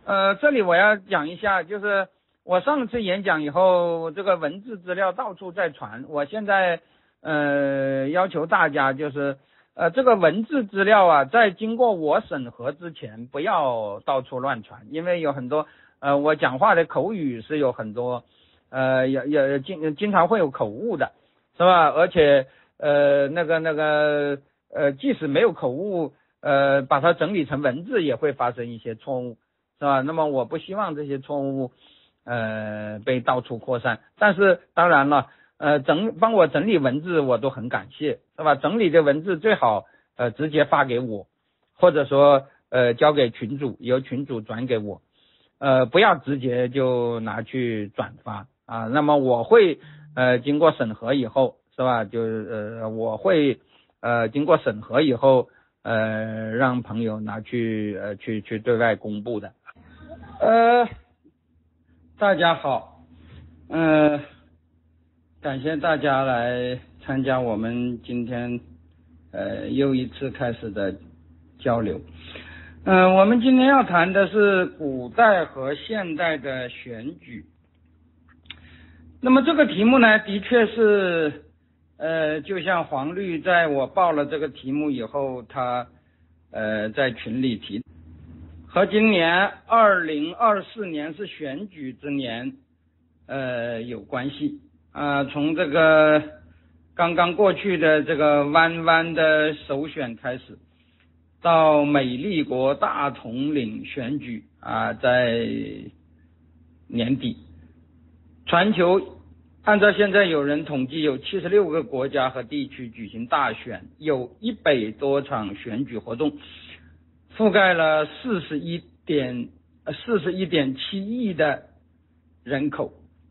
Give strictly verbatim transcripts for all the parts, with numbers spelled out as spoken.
呃，这里我要讲一下，就是我上次演讲以后，这个文字资料到处在传，我现在呃要求大家就是呃这个文字资料啊，在经过我审核之前，不要到处乱传，因为有很多呃我讲话的口语是有很多呃也也经经常会有口误的，是吧？而且呃那个那个呃即使没有口误，呃把它整理成文字也会发生一些错误。是吧？那么我不希望这些错误，呃，被到处扩散。但是当然了，呃，整帮我整理文字，我都很感谢，是吧？整理的文字最好呃直接发给我，或者说呃交给群主，由群主转给我，呃，不要直接就拿去转发啊。那么我会呃经过审核以后，是吧？就是呃我会呃经过审核以后，呃让朋友拿去呃去去对外公布的。呃，大家好，呃，感谢大家来参加我们今天呃又一次开始的交流。嗯、呃，我们今天要谈的是古代和现代的选举。那么这个题目呢，的确是呃，就像黄律在我报了这个题目以后，他呃在群里提。和今年二零二四年是选举之年，呃，有关系啊、呃。从这个刚刚过去的这个弯弯的首选开始，到美丽国大统领选举啊、呃，在年底，全球按照现在有人统计，有七十六个国家和地区举行大选，有一百多场选举活动。覆盖了四十一点四十一点七亿的人口。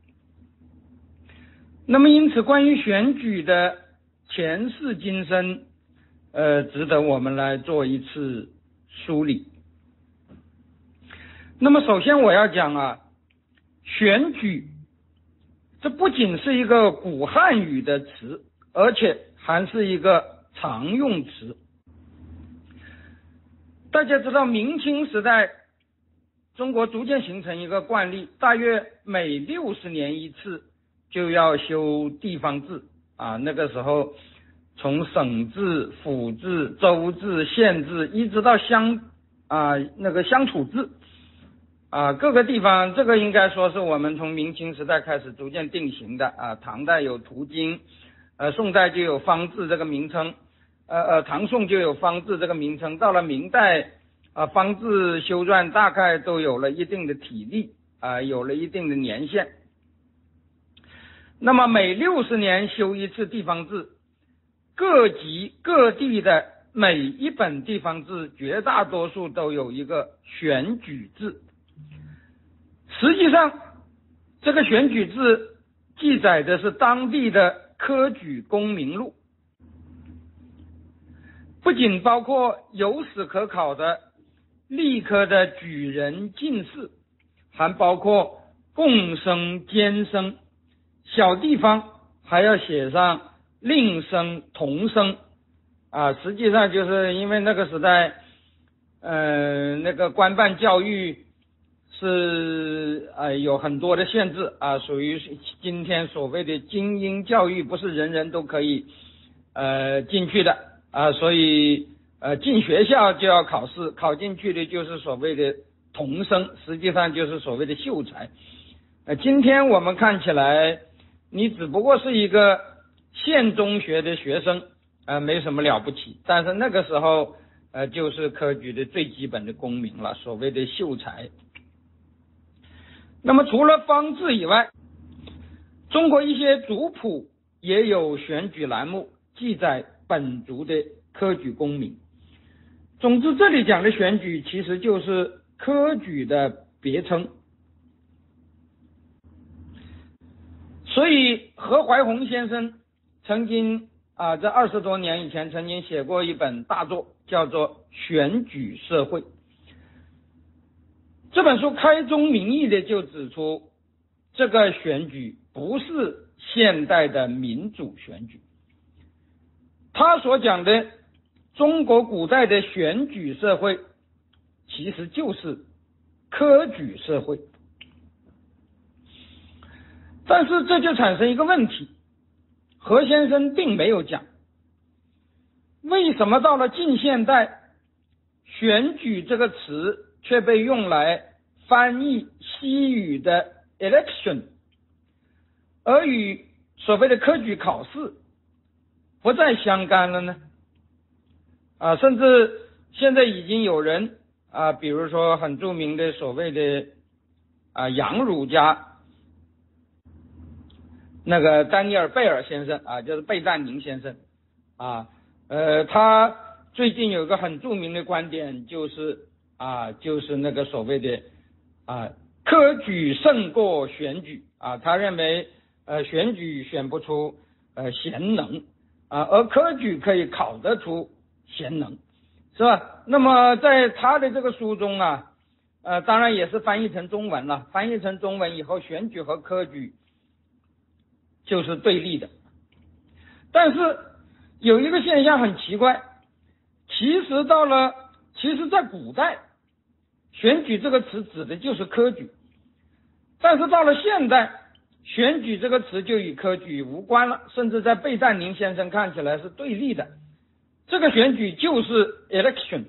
那么因此关于选举的前世今生，呃，值得我们来做一次梳理。那么首先我要讲啊，选举这不仅是一个古汉语的词，而且还是一个常用词。大家知道明清时代中国逐渐形成一个惯例，大约每六十年一次就要修地方志啊。那个时候从省制、府制、州制、县制一直到乡啊那个乡土制啊，各个地方，这个应该说是我们从明清时代开始逐渐定型的啊。唐代有图经，呃宋代就有方志这个名称，呃呃，唐宋就有方志这个名称，到了明代啊，方志修撰大概都有了一定的体例啊，有了一定的年限。那么每六十年修一次地方志，各级各地的每一本地方志绝大多数都有一个选举制。实际上，这个选举制记载的是当地的科举功名录。不仅包括有史可考的历科的举人进士，还包括贡生、监生，小地方还要写上令生、童生啊。实际上就是因为那个时代，呃，那个官办教育是呃有很多的限制啊，属于今天所谓的精英教育，不是人人都可以呃进去的。啊，所以呃进学校就要考试，考进去的就是所谓的童生，实际上就是所谓的秀才。呃，今天我们看起来，你只不过是一个县中学的学生，呃，没什么了不起。但是那个时候，呃，就是科举的最基本的功名了，所谓的秀才。那么除了方志以外，中国一些族谱也有选举栏目，记载本族的科举功名。总之，这里讲的选举其实就是科举的别称。所以何怀宏先生曾经啊，在二十多年以前曾经写过一本大作，叫做《选举社会》。这本书开宗明义的就指出，这个选举不是现代的民主选举。他所讲的中国古代的选举社会，其实就是科举社会。但是这就产生一个问题，何先生并没有讲，为什么到了近现代，选举这个词却被用来翻译西语的 election， 而与所谓的科举考试不再相干了呢？啊，甚至现在已经有人啊，比如说很著名的所谓的啊洋儒家那个丹尼尔·贝尔先生啊，就是贝淡宁先生啊，呃，他最近有一个很著名的观点，就是啊，就是那个所谓的啊科举胜过选举啊，他认为呃选举选不出呃贤能啊，而科举可以考得出贤能，是吧？那么在他的这个书中啊，呃，当然也是翻译成中文了，翻译成中文以后，选举和科举就是对立的。但是有一个现象很奇怪，其实到了，其实在古代，选举这个词指的就是科举，但是到了现代，选举这个词就与科举无关了，甚至在贝淡宁先生看起来是对立的。这个选举就是 election。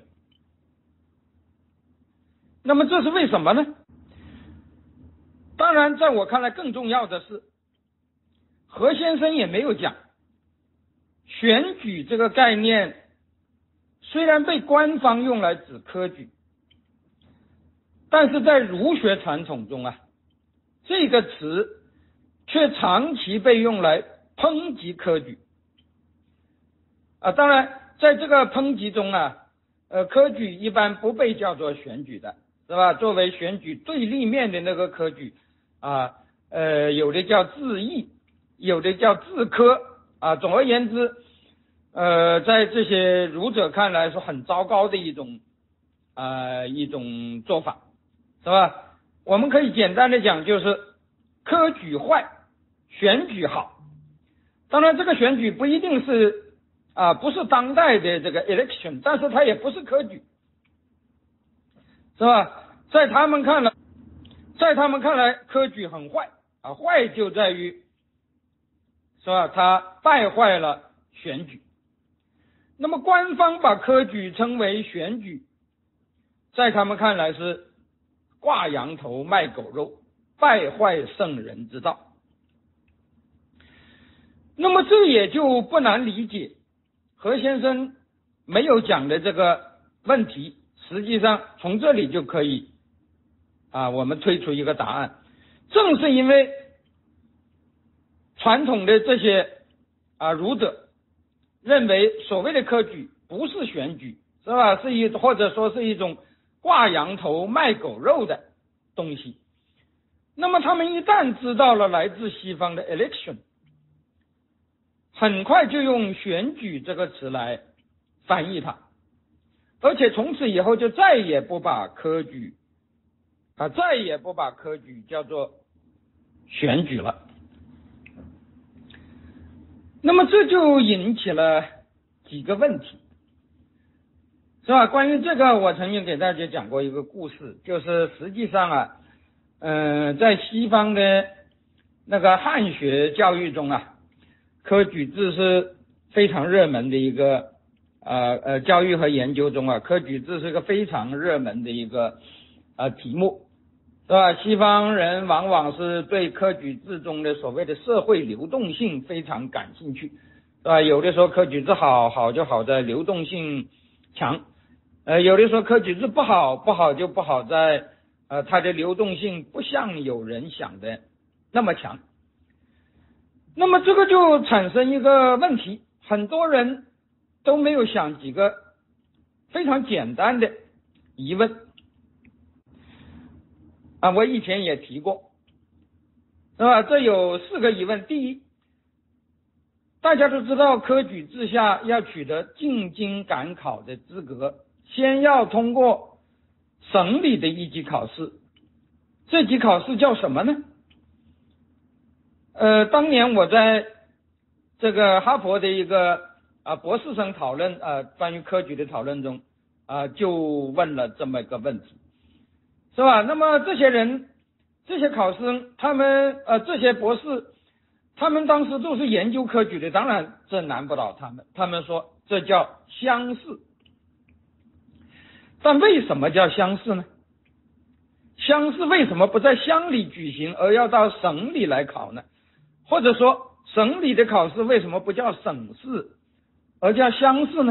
那么这是为什么呢？当然在我看来更重要的是，何先生也没有讲，选举这个概念虽然被官方用来指科举，但是在儒学传统中啊，这个词却长期被用来抨击科举啊。当然在这个抨击中啊，呃，科举一般不被叫做选举的，是吧？作为选举对立面的那个科举啊，呃，有的叫自议，有的叫自科啊。总而言之，呃，在这些儒者看来是很糟糕的一种呃一种做法，是吧？我们可以简单的讲，就是科举坏，选举好。当然这个选举不一定是啊，不是当代的这个 election， 但是它也不是科举，是吧？在他们看来，在他们看来，科举很坏啊，坏就在于，是吧？它败坏了选举。那么官方把科举称为选举，在他们看来是挂羊头卖狗肉，败坏圣人之道。那么这也就不难理解何先生没有讲的这个问题，实际上从这里就可以啊，我们推出一个答案。正是因为传统的这些啊儒者认为所谓的科举不是选举，是吧？是一或者说是一种挂羊头卖狗肉的东西。那么他们一旦知道了来自西方的 election， 很快就用选举这个词来翻译它，而且从此以后就再也不把科举啊，再也不把科举叫做选举了。那么这就引起了几个问题，是吧？关于这个，我曾经给大家讲过一个故事，就是实际上啊，嗯、呃，在西方的那个汉学教育中啊，科举制是非常热门的一个呃呃教育和研究中啊，科举制是一个非常热门的一个呃题目，是吧？西方人往往是对科举制中的所谓的社会流动性非常感兴趣，是吧？有的说科举制好，好就好在流动性强，呃，有的说科举制不好，不好就不好在呃它的流动性不像有人想的那么强。那么这个就产生一个问题，很多人都没有想几个非常简单的疑问啊，我以前也提过，是吧？这有四个疑问。第一，大家都知道科举制下要取得进京赶考的资格，先要通过省里的一级考试，这级考试叫什么呢？呃，当年我在这个哈佛的一个啊博士生讨论啊关于科举的讨论中啊，就问了这么一个问题。 是吧？那么这些人，这些考生，他们呃这些博士，他们当时都是研究科举的，当然这难不倒他们。他们说这叫乡试。但为什么叫乡试呢？乡试为什么不在乡里举行，而要到省里来考呢？或者说省里的考试为什么不叫省试，而叫乡试呢？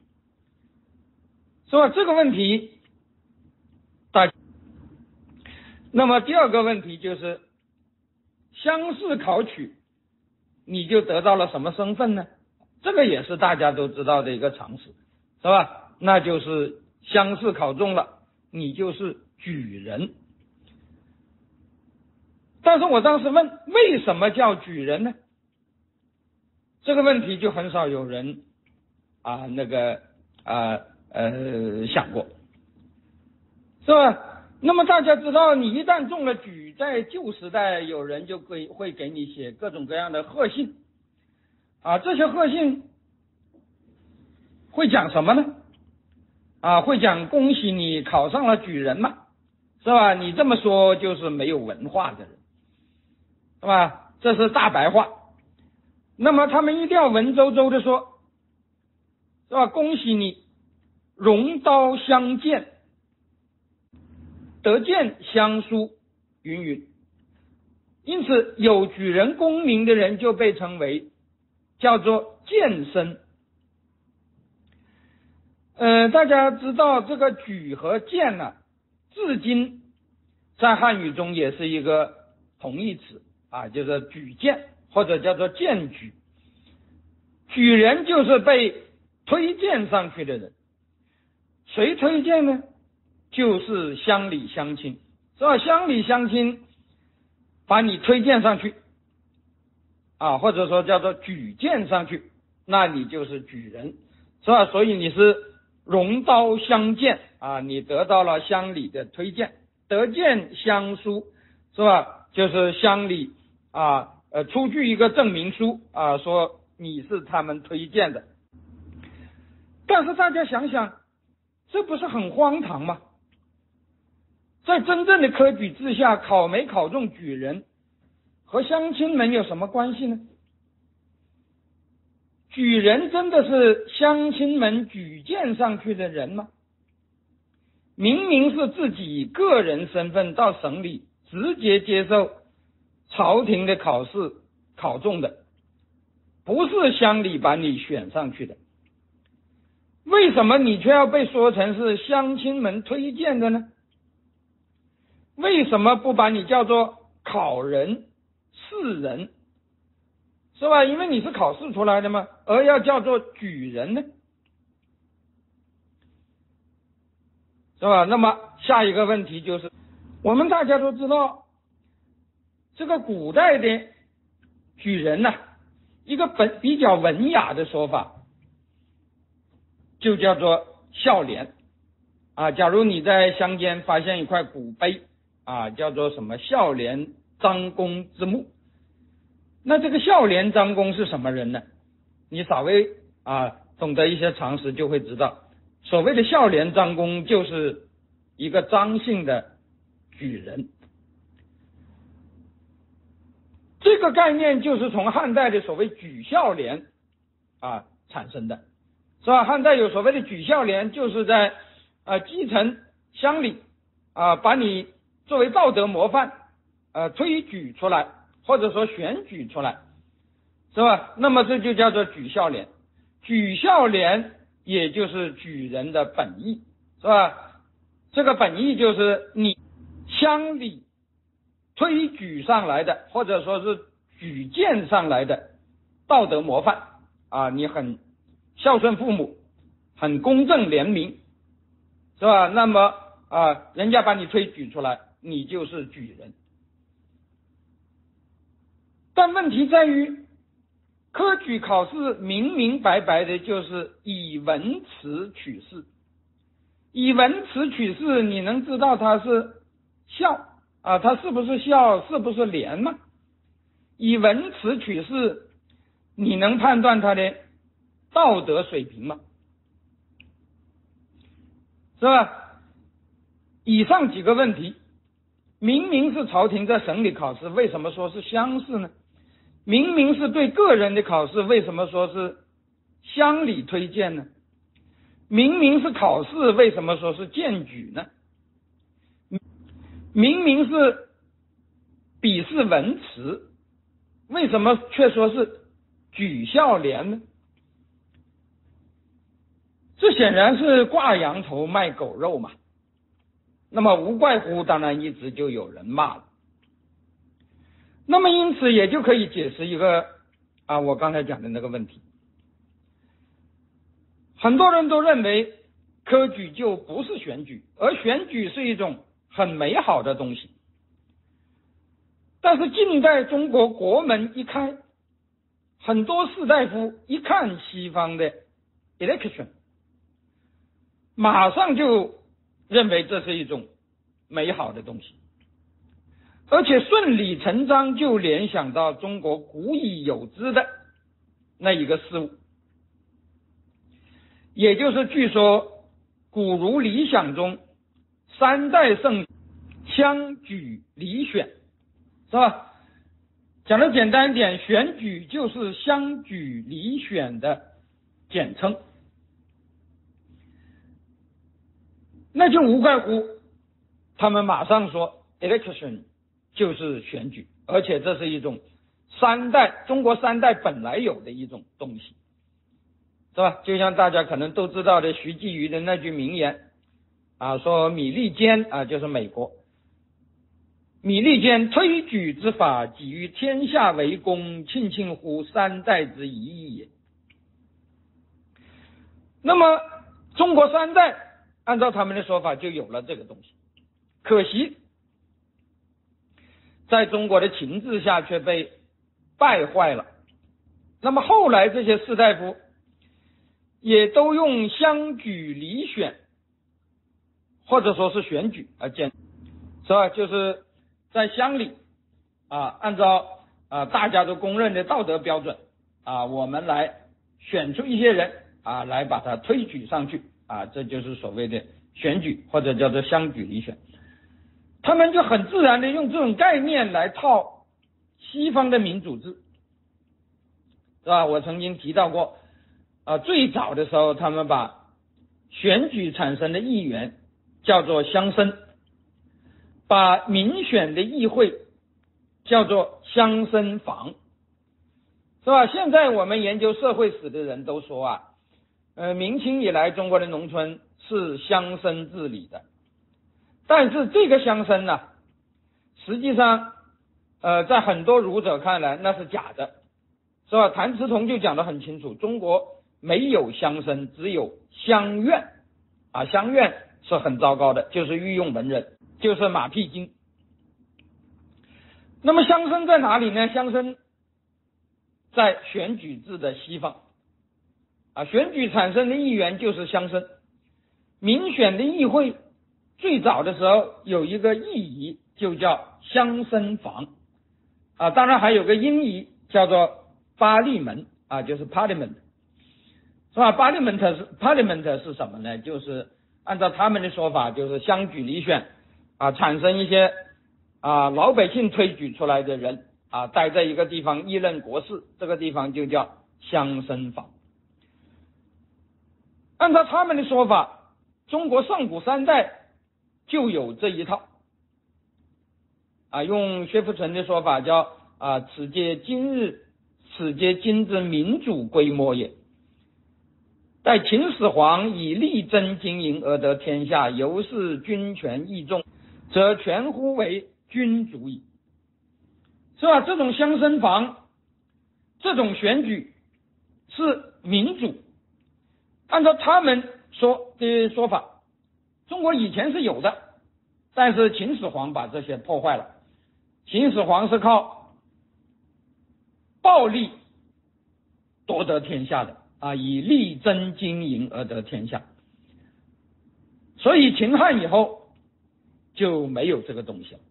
是吧？这个问题大。那么第二个问题就是乡试考取，你就得到了什么身份呢？这个也是大家都知道的一个常识，是吧？那就是乡试考中了，你就是举人。但是我当时问，为什么叫举人呢？这个问题就很少有人啊那个啊呃想过，是吧？那么大家知道，你一旦中了举，在旧时代有人就会会给你写各种各样的贺信啊，这些贺信会讲什么呢？啊，会讲恭喜你考上了举人嘛，是吧？你这么说就是没有文化的人，是吧？这是大白话。那么他们一定要文绉绉的说，是吧？恭喜你荣刀相见，得见相书，云云。因此有举人功名的人就被称为叫做荐生。呃，大家知道这个举和荐呢、啊，至今在汉语中也是一个同义词啊，就是举荐或者叫做荐举。举人就是被推荐上去的人，谁推荐呢？就是乡里乡亲，是吧？乡里乡亲把你推荐上去啊，或者说叫做举荐上去，那你就是举人，是吧？所以你是荣刀相见啊，你得到了乡里的推荐，得见乡书，是吧？就是乡里啊呃出具一个证明书啊，说你是他们推荐的。但是大家想想，这不是很荒唐吗？在真正的科举之下，考没考中举人和乡亲们有什么关系呢？举人真的是乡亲们举荐上去的人吗？明明是自己个人身份到省里直接接受朝廷的考试考中的，不是乡里把你选上去的，为什么你却要被说成是乡亲们推荐的呢？为什么不把你叫做考人、试人，是吧？因为你是考试出来的嘛，而要叫做举人呢，是吧？那么下一个问题就是，我们大家都知道，这个古代的举人呢、啊，一个本比较文雅的说法，就叫做孝廉啊。假如你在乡间发现一块古碑啊，叫做什么孝廉张公之墓，那这个孝廉张公是什么人呢？你稍微啊懂得一些常识就会知道，所谓的孝廉张公就是一个张姓的举人。这个概念就是从汉代的所谓举孝廉啊产生的，是吧？汉代有所谓的举孝廉，就是在呃基层乡里啊把你作为道德模范呃推举出来，或者说选举出来，是吧？那么这就叫做举孝廉。举孝廉也就是举人的本意，是吧？这个本意就是你乡里推举上来的，或者说是举荐上来的道德模范啊，你很孝顺父母，很公正廉明，是吧？那么啊，人家把你推举出来，你就是举人。但问题在于，科举考试明明白白的就是以文辞取士，以文辞取士，你能知道他是孝啊，他是不是孝，是不是廉吗？以文辞取士，你能判断他的道德水平吗？是吧？ 以上几个问题，明明是朝廷在审理考试，为什么说是乡试呢？明明是对个人的考试，为什么说是乡里推荐呢？明明是考试，为什么说是荐举呢？明明是笔试文辞，为什么却说是举孝廉呢？这显然是挂羊头卖狗肉嘛。那么无怪乎当然一直就有人骂了。那么因此也就可以解释一个啊，我刚才讲的那个问题。很多人都认为科举就不是选举，而选举是一种很美好的东西。但是近代中国国门一开，很多士大夫一看西方的 election， 马上就认为这是一种美好的东西，而且顺理成章就联想到中国古已有之的那一个事物，也就是据说古儒理想中三代圣乡举理选，是吧？讲的简单一点，选举就是乡举理选的简称，那就无怪乎他们马上说 election 就是选举，而且这是一种三代中国三代本来有的一种东西，是吧？就像大家可能都知道的徐继瑜的那句名言啊，说米利坚啊，就是美国米利坚推举之法，给予天下为公，庆庆乎三代之一义也。那么中国三代按照他们的说法就有了这个东西，可惜在中国的情治下却被败坏了。那么后来这些士大夫也都用乡举理选或者说是选举啊，简是吧？就是在乡里啊，按照啊大家都公认的道德标准啊，我们来选出一些人啊，来把它推举上去啊，这就是所谓的选举或者叫做乡举理选。他们就很自然的用这种概念来套西方的民主制，是吧？我曾经提到过啊，最早的时候他们把选举产生的议员叫做乡绅，把民选的议会叫做乡绅房，是吧？现在我们研究社会史的人都说啊，呃，明清以来中国的农村是乡绅治理的，但是这个乡绅呢，实际上呃，在很多儒者看来那是假的，是吧？谭嗣同就讲得很清楚，中国没有乡绅，只有乡院啊，乡院是很糟糕的，就是御用文人，就是马屁精。那么乡绅在哪里呢？乡绅在选举制的西方啊，选举产生的议员就是乡绅。民选的议会最早的时候有一个意义就叫乡绅房啊，当然还有个音译叫做巴利门啊，就是 parliament， 是吧？ parliament 是 parliament 是什么呢？就是按照他们的说法，就是乡举理选啊，产生一些啊老百姓推举出来的人啊，待在一个地方议任国事，这个地方就叫乡绅房。按照他们的说法，中国上古三代就有这一套啊，用薛福存的说法叫啊，此皆今日此皆今之民主规模也。待秦始皇以力争经营而得天下，由是君权益众，则全乎为君主矣。是吧？这种乡绅房，这种选举是民主。按照他们说的说法，中国以前是有的，但是秦始皇把这些破坏了。秦始皇是靠暴力夺得天下的啊，以力争经营而得天下，所以秦汉以后就没有这个东西了。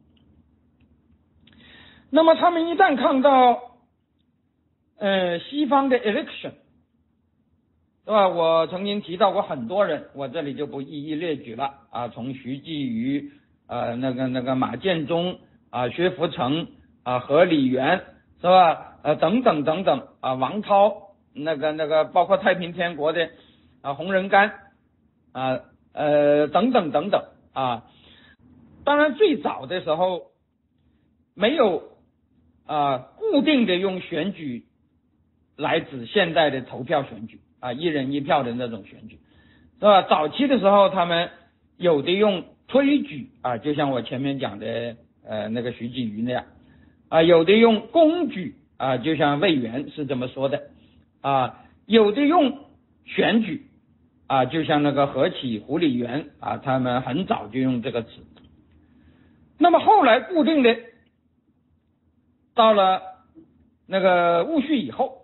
那么他们一旦看到呃西方的 election， 是是吧？我曾经提到过很多人，我这里就不一一列举了啊，从徐继瑜、呃那个那个马建忠啊、薛福成啊、何李元是吧？呃等等等等啊，王涛那个那个包括太平天国的啊洪仁玕啊呃等等等等啊。当然最早的时候没有啊固定的用选举来指现在的投票选举啊一人一票的那种选举，是吧？早期的时候他们有的用推举啊，就像我前面讲的呃那个徐继瑜那样啊，有的用公举啊，就像魏源是这么说的啊，有的用选举啊，就像那个何启、胡李元啊，他们很早就用这个词。那么后来固定的到了那个戊戌以后，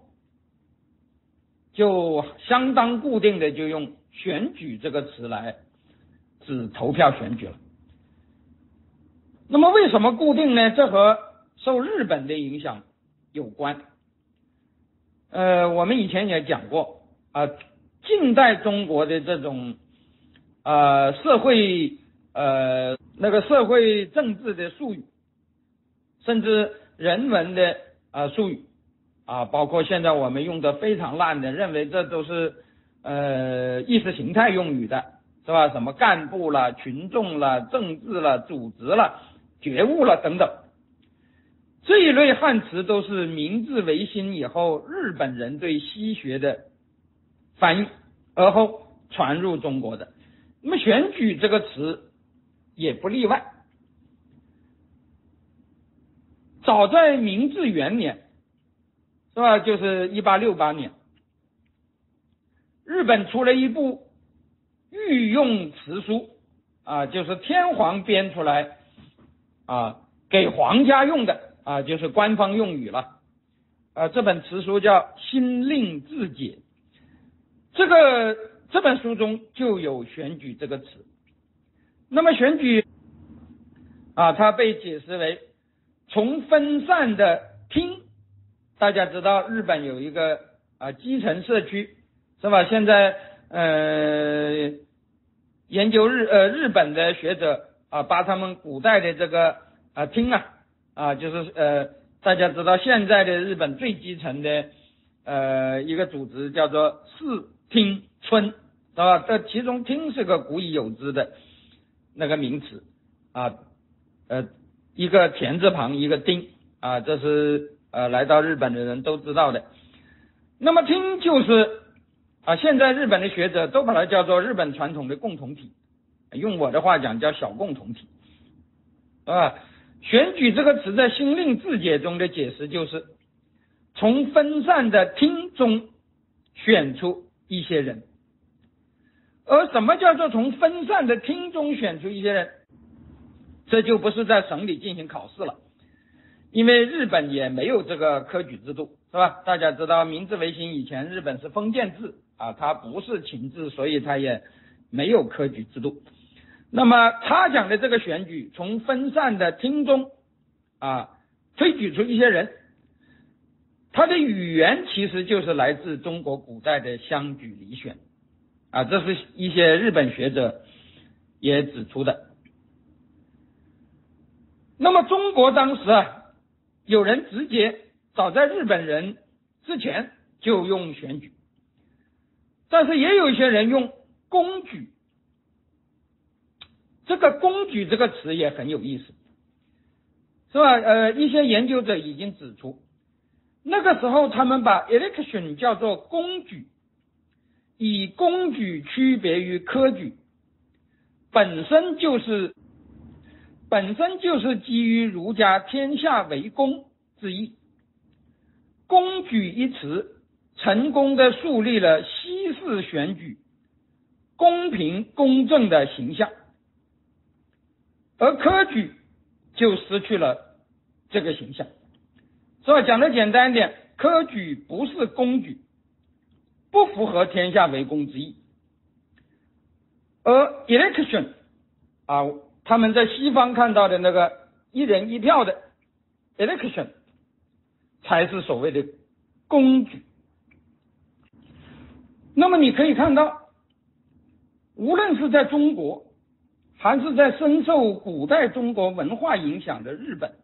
就相当固定的就用选举这个词来指投票选举了。那么为什么固定呢？这和受日本的影响有关。呃，我们以前也讲过啊，近代中国的这种呃社会呃那个社会政治的术语，甚至人文的啊术语啊，包括现在我们用的非常烂的，认为这都是呃意识形态用语的，是吧？什么干部了、群众了、政治了、组织了、觉悟了等等，这一类汉词都是明治维新以后日本人对西学的翻译，而后传入中国的。那么选举这个词也不例外。早在明治元年，是吧？就是一八六八年，日本出了一部御用词书啊，就是天皇编出来啊，给皇家用的啊，就是官方用语了啊。这本词书叫《新令字解》，这个这本书中就有选举这个词。那么选举啊，它被解释为从分散的厅，大家知道日本有一个啊基层社区，是吧？现在呃研究日呃日本的学者啊，把他们古代的这个啊厅啊啊就是呃大家知道现在的日本最基层的呃一个组织叫做四町村，是吧？这其中町是个古已有之的那个名词啊，呃一个田字旁一个町啊，这是呃来到日本的人都知道的。那么町就是啊，现在日本的学者都把它叫做日本传统的共同体，用我的话讲叫小共同体啊。选举这个词在新令字解中的解释就是从分散的厅中选出一些人。而什么叫做从分散的厅中选出一些人？这就不是在省里进行考试了，因为日本也没有这个科举制度，是吧？大家知道明治维新以前日本是封建制啊，它不是秦制，所以它也没有科举制度。那么他讲的这个选举，从分散的厅中啊推举出一些人，它的语言其实就是来自中国古代的乡举里选啊，这是一些日本学者也指出的。那么中国当时啊，有人直接早在日本人之前就用选举，但是也有一些人用公举。这个公举这个词也很有意思，是吧？呃，一些研究者已经指出，那个时候他们把 election 叫做公举，以公举区别于科举，本身就是本身就是基于儒家天下为公之意。公举一词成功的树立了西式选举公平公正的形象，而科举就失去了这个形象。所以讲的简单一点，科举不是公举，不符合天下为公之意。而 election 啊，他们在西方看到的那个一人一票的 election 才是所谓的公举。 那么你可以看到，无论是在中国，还是在深受古代中国文化影响的日本，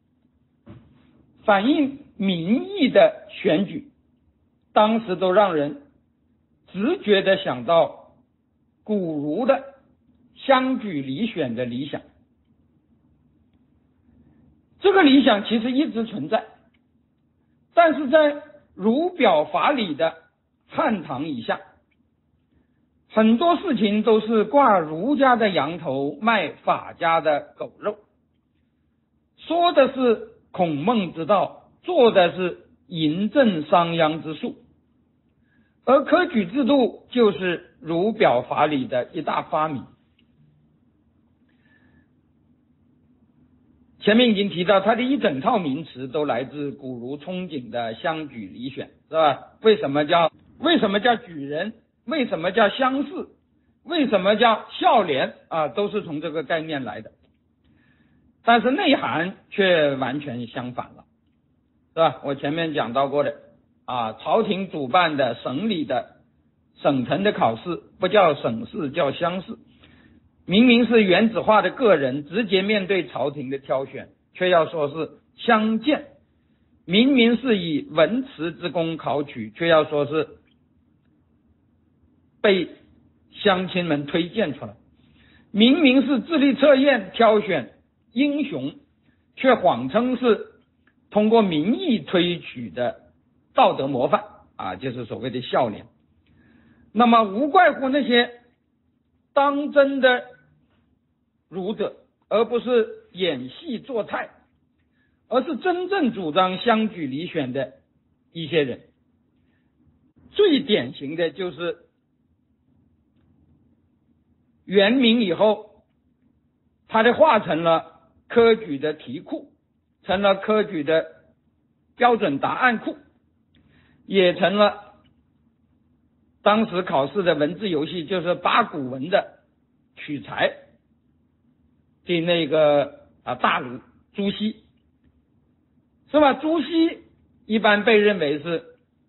反映民意的选举，当时都让人直觉地想到古儒的乡举理选的理想。这个理想其实一直存在，但是在儒表法理的汉唐以下，很多事情都是挂儒家的羊头卖法家的狗肉，说的是孔孟之道，做的是嬴政商鞅之术，而科举制度就是儒表法理的一大发明。前面已经提到，它的一整套名词都来自古儒憧憬的乡举理选，是吧？为什么叫为什么叫举人？为什么叫乡试？为什么叫孝廉啊？都是从这个概念来的。但是内涵却完全相反了，是吧？我前面讲到过的啊，朝廷主办的省里的省城的考试不叫省试，叫乡试。明明是原子化的个人直接面对朝廷的挑选，却要说是乡荐；明明是以文辞之功考取，却要说是被乡亲们推荐出来；明明是智力测验挑选英雄，却谎称是通过民意推取的道德模范啊，就是所谓的孝廉。那么无怪乎那些当真的儒者，而不是演戏作态，而是真正主张乡举理选的一些人。最典型的就是元明以后，他的化成了科举的题库，成了科举的标准答案库，也成了当时考试的文字游戏，就是八股文的取材的那个啊大儒朱熹，是吧？朱熹一般被认为是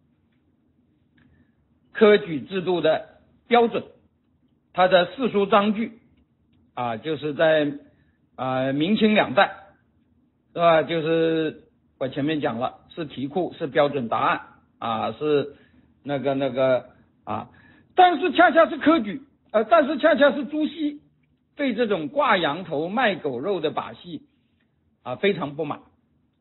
科举制度的标准，他的四书章句啊，就是在啊明清两代，是吧？就是我前面讲了，是题库，是标准答案啊，是那个那个啊，但是恰恰是科举，呃，但是恰恰是朱熹对这种挂羊头卖狗肉的把戏啊非常不满，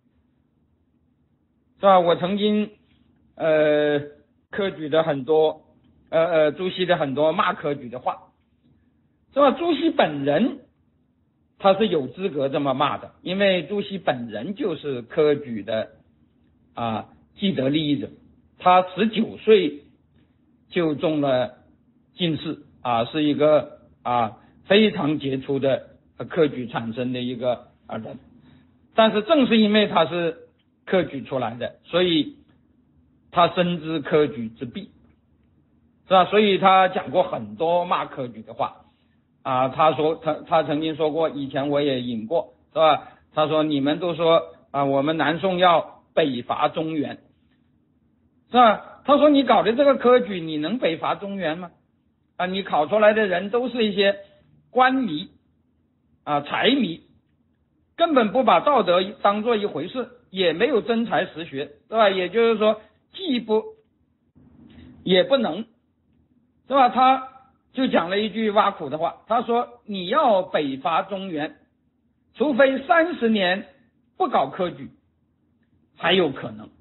是吧？我曾经呃科举的很多呃呃朱熹的很多骂科举的话，是吧？朱熹本人他是有资格这么骂的，因为朱熹本人就是科举的啊既得利益者，他十九岁就中了进士啊，是一个啊非常杰出的科举产生的一个啊人。但是正是因为他是科举出来的，所以他深知科举之弊，是吧？所以他讲过很多骂科举的话啊。他说他他曾经说过，以前我也引过，是吧？他说你们都说啊，我们南宋要北伐中原，是吧？他说你搞的这个科举，你能北伐中原吗？啊，你考出来的人都是一些官迷啊财迷，根本不把道德当做一回事，也没有真才实学，是吧？也就是说既不也不能，是吧？他就讲了一句挖苦的话，他说你要北伐中原，除非三十年不搞科举还有可能。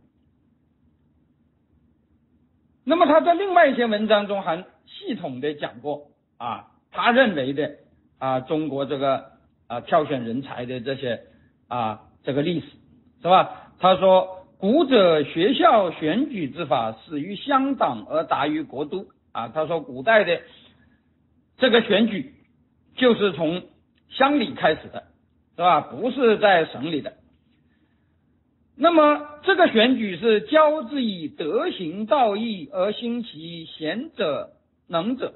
那么他在另外一些文章中还系统的讲过啊，他认为的啊中国这个啊挑选人才的这些啊这个历史，是吧？他说古者学校选举之法始于乡党而达于国都啊，他说古代的这个选举就是从乡里开始的，是吧？不是在省里的。那么这个选举是教之以德行道义而兴其贤者能者，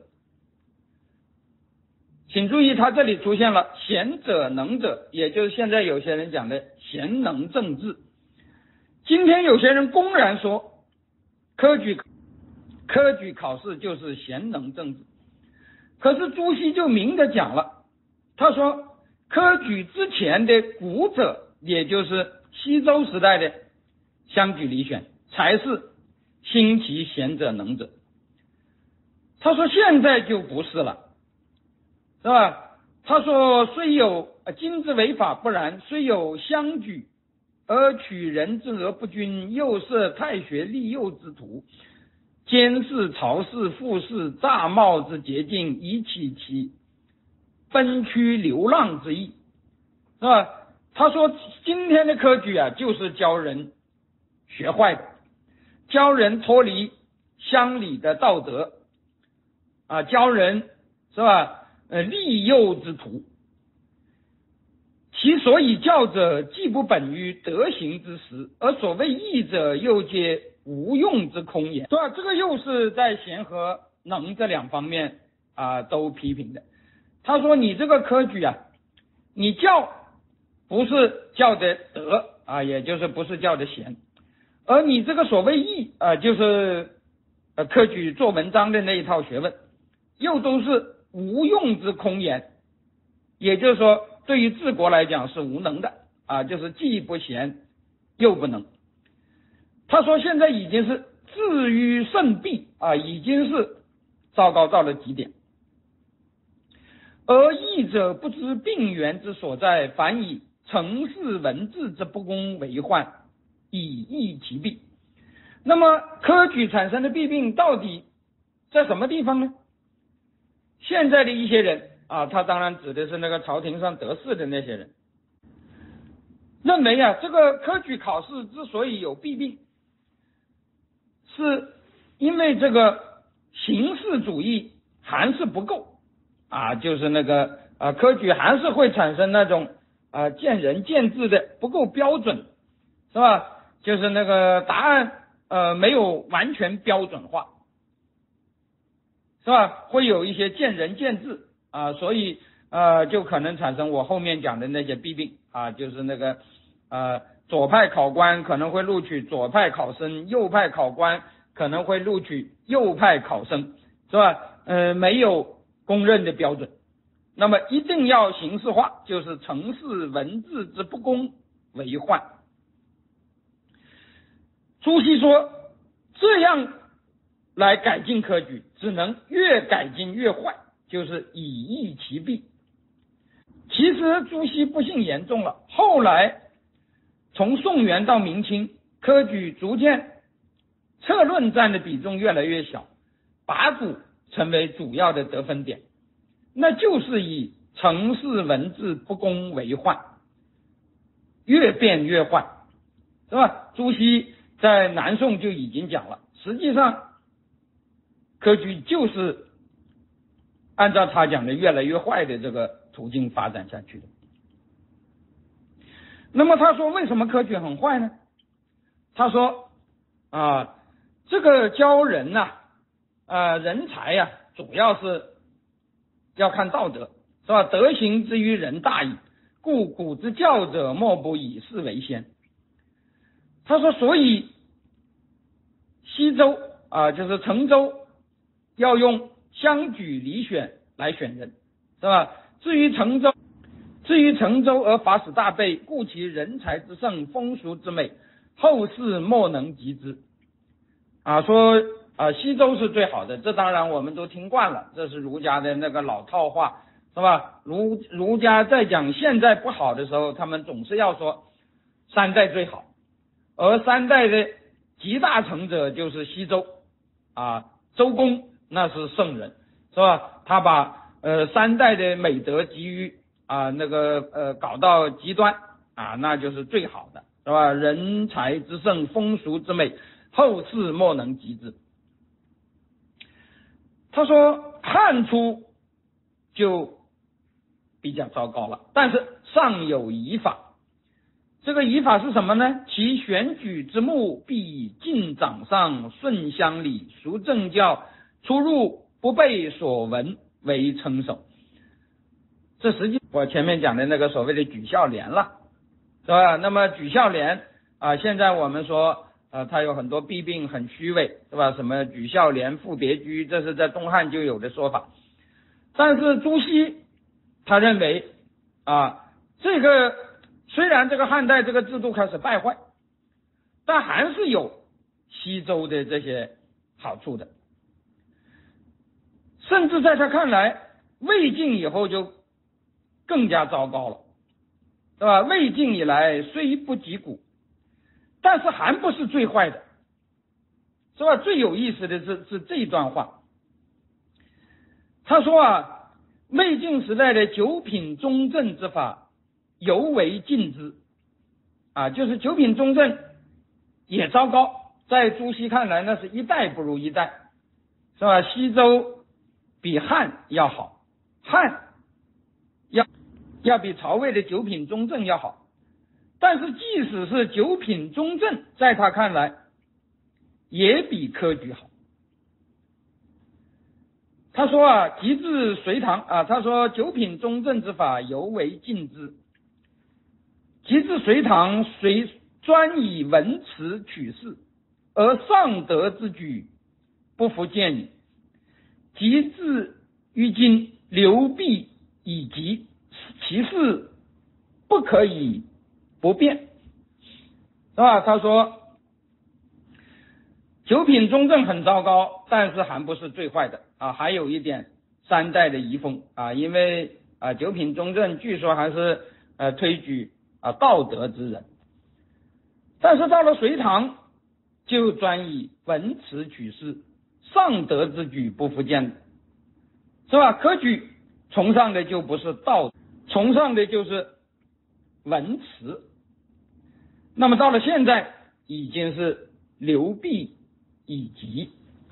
请注意他这里出现了贤者能者，也就是现在有些人讲的贤能政治。今天有些人公然说科举科举考试就是贤能政治。可是朱熹就明着讲了，他说科举之前的古者，也就是西周时代的乡举里选，才是兴其贤者能者。他说现在就不是了，是吧？他说虽有今之为法不然，虽有乡举而取人之而不均，又设太学立幼之徒，监视朝事复事诈冒之捷径，以起其奔趋流浪之意，是吧？他说今天的科举啊，就是教人学坏的，教人脱离乡里的道德啊，教人是吧？呃，立幼之徒，其所以教者，既不本于德行之实，而所谓义者，又皆无用之空也，是吧？这个又是在贤和能这两方面啊都批评的。他说你这个科举啊，你教不是教的德啊，也就是不是教的贤，而你这个所谓义啊，就是呃科举做文章的那一套学问，又都是无用之空言，也就是说对于治国来讲是无能的啊，就是既不贤又不能。他说现在已经是至于甚弊啊，已经是糟糕到了极点。而义者不知病源之所在，反以程式文字之不公为患，以益其弊。那么科举产生的弊病到底在什么地方呢？现在的一些人啊，他当然指的是那个朝廷上得势的那些人，认为啊，这个科举考试之所以有弊病，是因为这个形式主义还是不够啊，就是那个啊，科举还是会产生那种啊见仁见智的不够标准，是吧？就是那个答案呃没有完全标准化，是吧？会有一些见仁见智啊，所以呃就可能产生我后面讲的那些弊病啊，就是那个呃左派考官可能会录取左派考生，右派考官可能会录取右派考生，是吧？呃没有公认的标准，那么一定要形式化，就是程式文字之不公为患。朱熹说这样来改进科举，只能越改进越坏，就是以益其弊。其实朱熹不幸言重了，后来从宋元到明清，科举逐渐策论占的比重越来越小，拔股成为主要的得分点，那就是以程式文字不公为患，越变越坏，是吧？朱熹在南宋就已经讲了，实际上科举就是按照他讲的越来越坏的这个途径发展下去的。那么他说为什么科举很坏呢？他说啊，这个教人呐、啊，呃，人才呀、啊，主要是要看道德，是吧？德行之于人大矣，故古之教者莫不以是为先。他说所以西周啊，就是成周要用乡举里选来选人，是吧？至于成周至于成周而法使大备，故其人才之盛，风俗之美，后世莫能及之。啊，说啊西周是最好的，这当然我们都听惯了，这是儒家的那个老套话，是吧？儒儒家在讲现在不好的时候，他们总是要说三代最好，而三代的集大成者就是西周啊，周公那是圣人，是吧？他把呃三代的美德集于啊那个呃搞到极端啊，那就是最好的，是吧？人才之盛，风俗之美，后世莫能及之。他说汉初就比较糟糕了，但是尚有仪法。这个仪法是什么呢？其选举之目，必以进掌上，顺乡里，熟政教，出入不被所闻为称首。这实际我前面讲的那个所谓的举孝廉了，是吧？那么举孝廉啊，现在我们说啊，他有很多弊病，很虚伪，对吧？什么举孝廉、父别居，这是在东汉就有的说法。但是朱熹他认为啊，这个虽然这个汉代这个制度开始败坏，但还是有西周的这些好处的。甚至在他看来，魏晋以后就更加糟糕了，对吧？魏晋以来虽不及古，但是还不是最坏的，是吧？最有意思的是是这一段话，他说啊，魏晋时代的九品中正之法尤为尽之，啊，就是九品中正也糟糕，在朱熹看来那是一代不如一代，是吧？西周比汉要好，汉要要比曹魏的九品中正要好，但是即使是九品中正，在他看来也比科举好。他说啊，及至隋唐啊，他说九品中正之法尤为尽之。及至隋唐，隋专以文辞取士，而上德之举不复见矣。及至于今，流弊以及，其事不可以不变，是吧？他说九品中正很糟糕，但是还不是最坏的啊，还有一点三代的遗风啊，因为啊九品中正据说还是呃推举啊道德之人，但是到了隋唐就专以文辞取士，上德之举不复见，是吧？科举崇尚的就不是道，崇尚的就是文辞。那么到了现在已经是流弊以及，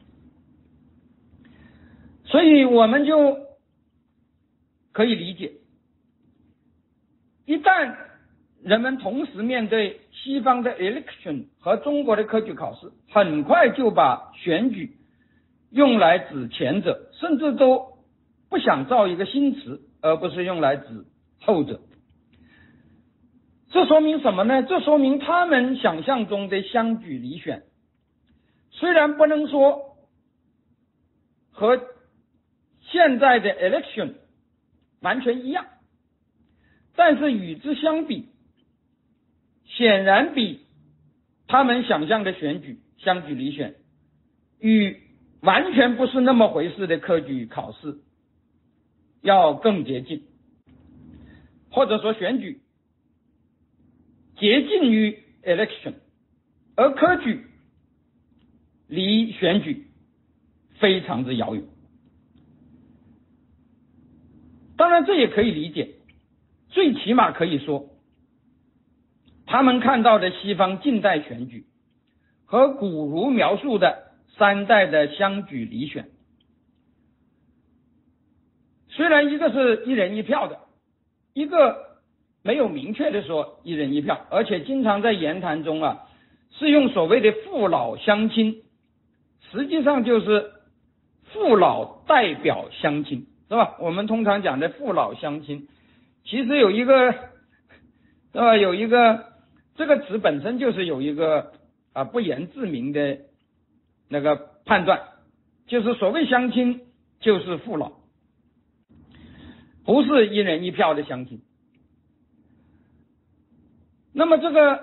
所以我们就可以理解，一旦人们同时面对西方的 election 和中国的科举考试，很快就把选举用来指前者，甚至都不想造一个新词，而不是用来指后者。这说明什么呢？这说明他们想象中的乡举离选虽然不能说和现在的 election 完全一样，但是与之相比，显然比他们想象的选举乡举离选与完全不是那么回事的科举考试要更接近，或者说选举接近于 election， 而科举离选举非常之遥远。当然这也可以理解，最起码可以说他们看到的西方近代选举和古儒描述的三代的乡举离选，虽然一个是一人一票的，一个没有明确的说一人一票，而且经常在言谈中啊是用所谓的父老乡亲，实际上就是父老代表乡亲，是吧？我们通常讲的父老乡亲，其实有一个，是吧？有一个这个词本身就是有一个啊不言自明的那个判断，就是所谓乡亲就是父老，不是一人一票的乡亲。那么这个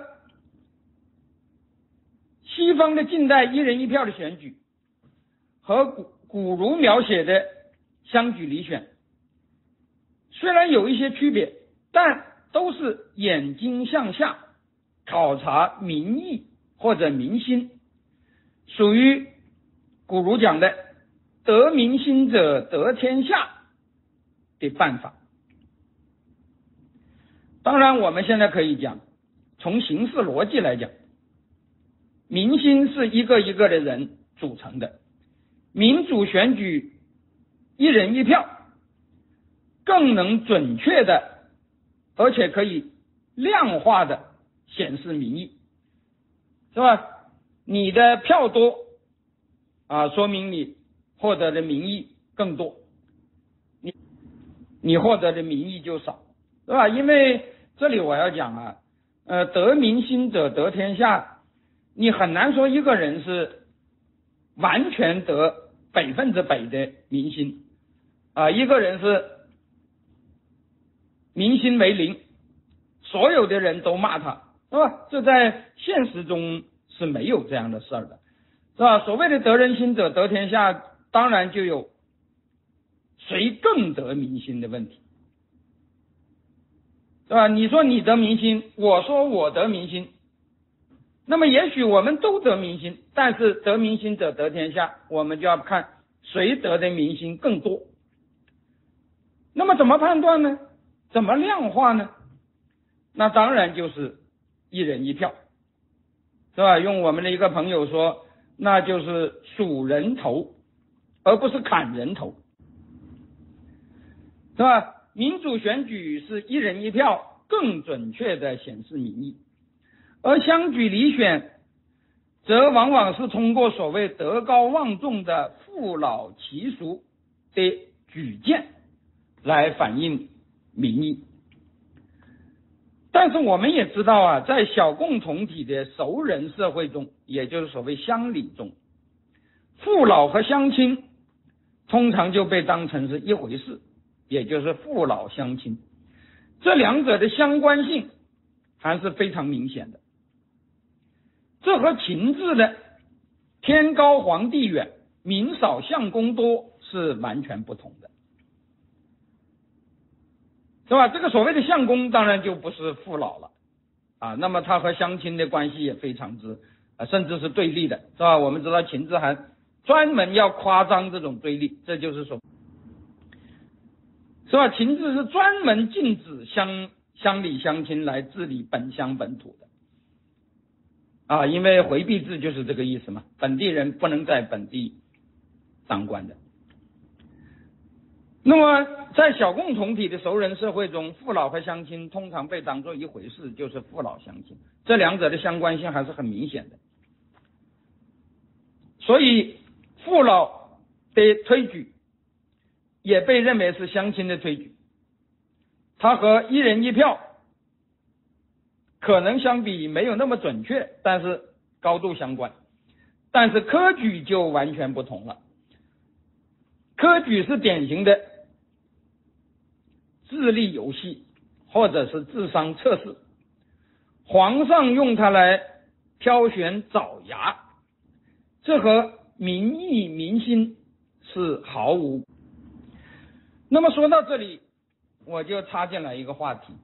西方的近代一人一票的选举和古古儒描写的乡举离选虽然有一些区别，但都是眼睛向下考察民意或者民心，属于古儒讲的得民心者得天下的办法。当然我们现在可以讲，从形式逻辑来讲，民心是一个一个的人组成的，民主选举一人一票更能准确的而且可以量化的显示民意，是吧？你的票多啊，说明你获得的民意更多，你你获得的民意就少，是吧？因为这里我要讲啊，呃，得民心者得天下， 你很难说一个人是完全得百分之百的民心啊，一个人是民心为零，所有的人都骂他，是吧？这在现实中是没有这样的事儿的，是吧？所谓的得人心者得天下，当然就有谁更得民心的问题，是吧？你说你得民心，我说我得民心，那么也许我们都得民心，但是得民心者得天下，我们就要看谁得的民心更多。那么怎么判断呢？怎么量化呢？那当然就是一人一票，是吧？用我们的一个朋友说，那就是数人头，而不是砍人头，是吧？民主选举是一人一票，更准确地显示民意，而乡举里选则往往是通过所谓德高望重的父老习俗的举荐来反映民意。但是我们也知道啊，在小共同体的熟人社会中，也就是所谓乡里中，父老和乡亲通常就被当成是一回事，也就是父老乡亲，这两者的相关性还是非常明显的。这和秦制的天高皇帝远，民少相公多是完全不同的，是吧？这个所谓的相公当然就不是父老了啊，那么他和乡亲的关系也非常之啊，甚至是对立的，是吧？我们知道秦制还专门要夸张这种对立，这就是说，是吧？秦制是专门禁止乡乡里乡亲来治理本乡本土的啊，因为回避制就是这个意思嘛，本地人不能在本地当官的。那么在小共同体的熟人社会中，父老和乡亲通常被当作一回事，就是父老乡亲，这两者的相关性还是很明显的。所以父老的推举也被认为是乡亲的推举，它和一人一票可能相比没有那么准确，但是高度相关。但是科举就完全不同了，科举是典型的智力游戏或者是智商测试，皇上用它来挑选爪牙，这和民意民心是毫无。那么说到这里，我就插进来一个话题，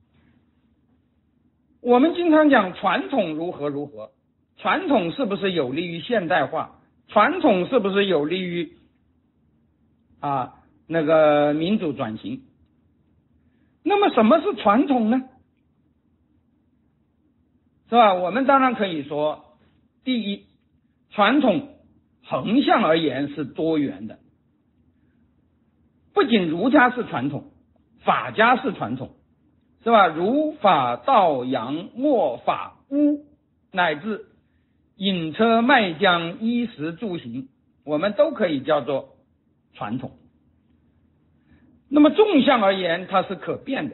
我们经常讲传统如何如何，传统是不是有利于现代化？传统是不是有利于啊那个民主转型？那么什么是传统呢？是吧？我们当然可以说，第一，传统横向而言是多元的，不仅儒家是传统，法家是传统，是吧？儒法道阳墨法巫，乃至饮车卖浆衣食住行，我们都可以叫做传统。那么纵向而言，它是可变的，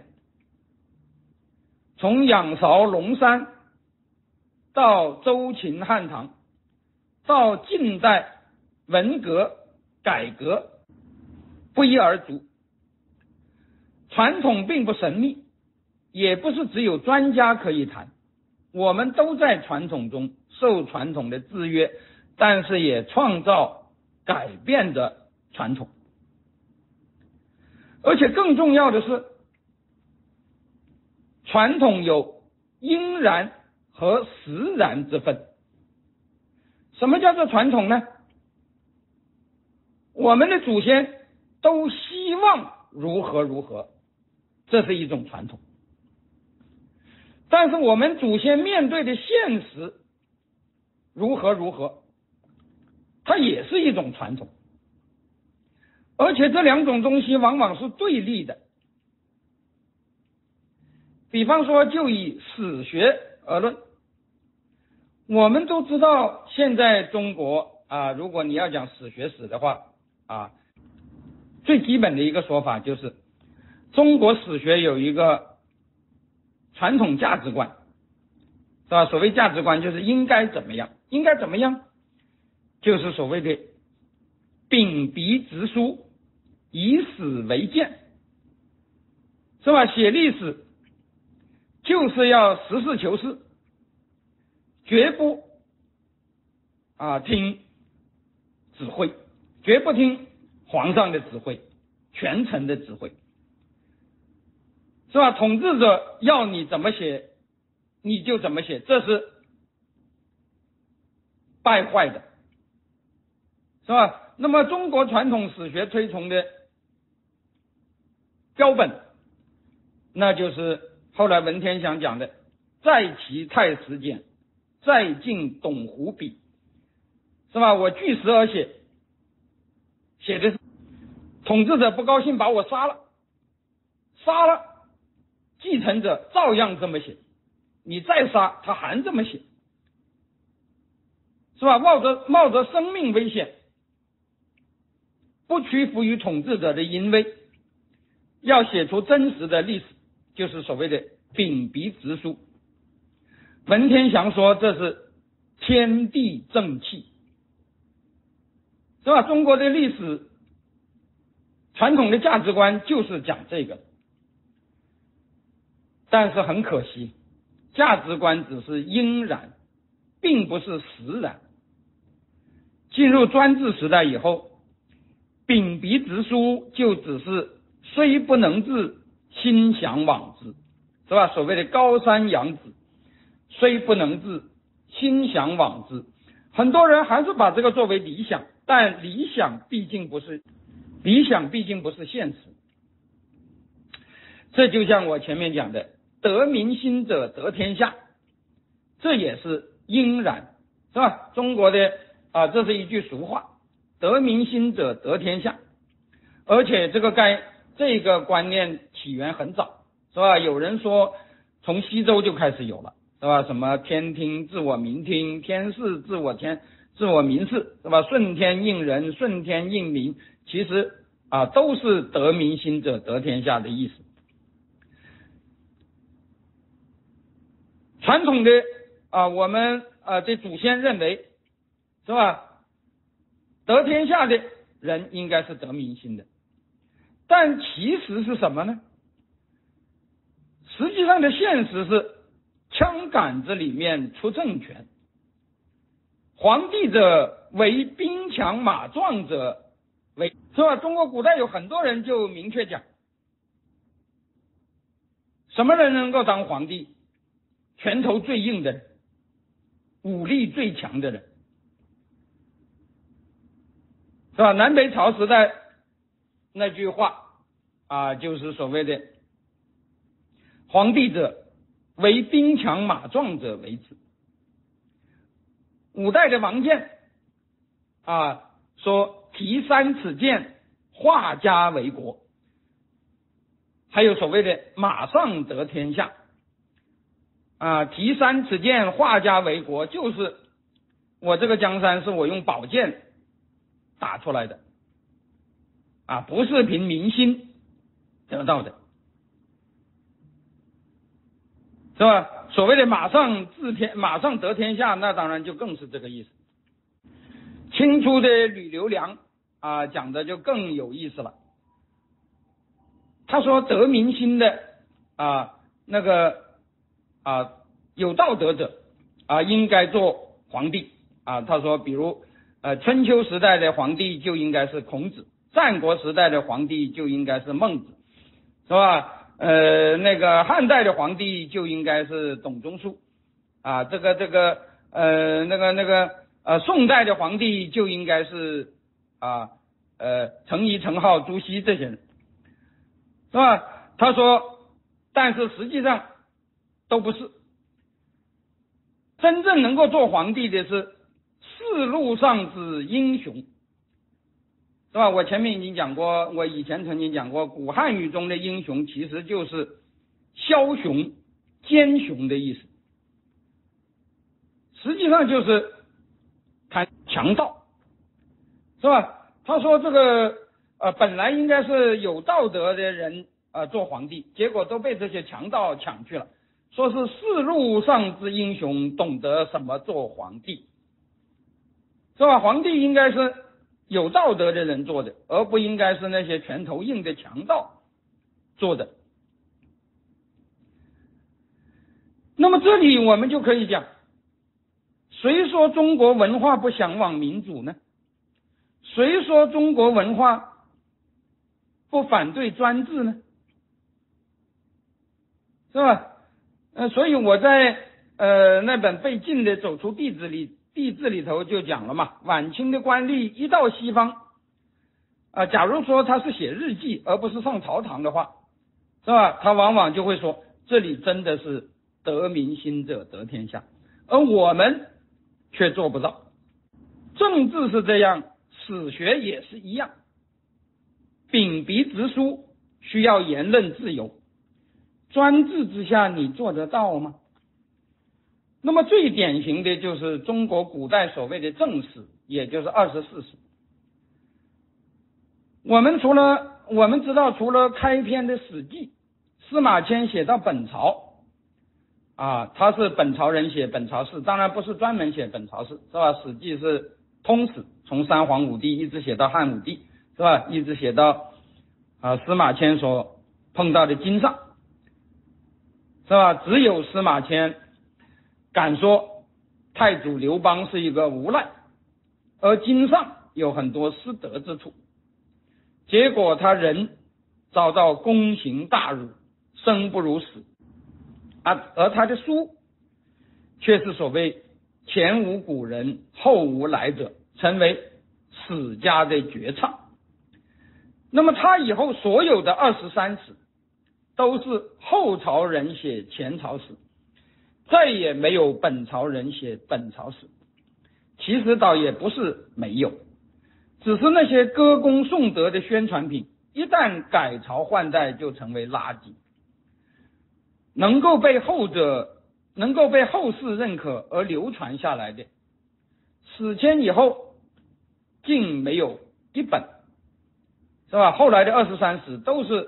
从仰韶龙山到周秦汉唐，到近代文革改革，不一而足。传统并不神秘，也不是只有专家可以谈，我们都在传统中受传统的制约，但是也创造改变的传统。而且更重要的是，传统有应然和实然之分。什么叫做传统呢？我们的祖先都希望如何如何，这是一种传统。但是我们祖先面对的现实如何如何，它也是一种传统。而且这两种东西往往是对立的。比方说，就以史学而论，我们都知道，现在中国啊，如果你要讲史学史的话啊，最基本的一个说法就是，中国史学有一个传统价值观， 是吧？所谓价值观就是应该怎么样，应该怎么样，就是所谓的秉笔直书，以史为鉴，是吧？写历史就是要实事求是，绝不啊听指挥，绝不听皇上的指挥，权臣的指挥，是吧？统治者要你怎么写你就怎么写，这是败坏的，是吧？那么中国传统史学推崇的标本，那就是后来文天祥讲的在其太史简，在晋董狐笔，是吧？我据实而写，写的是统治者不高兴把我杀了，杀了继承者照样这么写，你再杀他还这么写，是吧？冒着冒着生命危险，不屈服于统治者的淫威，要写出真实的历史，就是所谓的秉笔直书。文天祥说这是天地正气，是吧？中国的历史传统的价值观就是讲这个，但是很可惜，价值观只是应然，并不是实然。进入专制时代以后，秉笔直书就只是虽不能至，心向往之，是吧？所谓的高山仰止，虽不能至，心向往之。很多人还是把这个作为理想，但理想毕竟不是理想毕竟不是现实。这就像我前面讲的，得民心者得天下，这也是应然，是吧？中国的啊，这是一句俗话，得民心者得天下，而且这个概这个观念起源很早，是吧？有人说从西周就开始有了，是吧？什么天听自我民听，天视自我天自我民视，是吧？顺天应人，顺天应民，其实啊都是得民心者得天下的意思。传统的啊，我们啊这祖先认为，是吧？得天下的人应该是得民心的，但其实是什么呢？实际上的现实是，枪杆子里面出政权，皇帝者为兵强马壮者为，是吧？中国古代有很多人就明确讲，什么人能够当皇帝？拳头最硬的人，武力最强的人，是吧？南北朝时代那句话啊，就是所谓的皇帝者为兵强马壮者为之。五代的王建啊说提三尺剑，化家为国，还有所谓的马上得天下啊，提三尺剑，化家为国，就是我这个江山是我用宝剑打出来的啊，不是凭民心得到的，是吧？所谓的马上治天，马上得天下，那当然就更是这个意思。清初的吕留良啊讲的就更有意思了，他说得民心的啊那个啊有道德者啊应该做皇帝啊，他说比如呃春秋时代的皇帝就应该是孔子，战国时代的皇帝就应该是孟子，是吧？呃那个汉代的皇帝就应该是董仲舒啊，这个这个呃那个那个呃宋代的皇帝就应该是啊呃程颐、程颢、朱熹这些人，是吧？他说但是实际上都不是，真正能够做皇帝的是世路上之英雄，是吧？我前面已经讲过，我以前曾经讲过，古汉语中的英雄其实就是枭雄、奸雄的意思，实际上就是谈强盗，是吧？他说这个呃本来应该是有道德的人呃做皇帝，结果都被这些强盗抢去了， 说是世路上之英雄，懂得什么做皇帝，是吧？皇帝应该是有道德的人做的，而不应该是那些拳头硬的强盗做的。那么这里我们就可以讲，谁说中国文化不向往民主呢？谁说中国文化不反对专制呢？是吧？呃，所以我在呃那本被禁的《走出帝制》里帝制里头就讲了嘛，晚清的官吏一到西方啊、呃，假如说他是写日记而不是上朝堂的话，是吧？他往往就会说，这里真的是得民心者得天下，而我们却做不到。政治是这样，史学也是一样，秉笔直书需要言论自由，专制之下你做得到吗？那么最典型的就是中国古代所谓的正史，也就是二十四史。我们除了我们知道，除了开篇的《史记》，司马迁写到本朝啊，他是本朝人写本朝事，当然不是专门写本朝事，是吧？《史记》是通史，从三皇五帝一直写到汉武帝，是吧？一直写到啊司马迁所碰到的经上，是吧？只有司马迁敢说太祖刘邦是一个无赖，而经上有很多失德之处，结果他人遭到宫刑大辱，生不如死啊，而他的书却是所谓前无古人后无来者，成为史家的绝唱。那么他以后所有的二十三史都是后朝人写前朝史，再也没有本朝人写本朝史。其实倒也不是没有，只是那些歌功颂德的宣传品，一旦改朝换代就成为垃圾。能够被后者能够被后世认可而流传下来的，史迁以后竟没有一本，是吧？后来的二十三史都是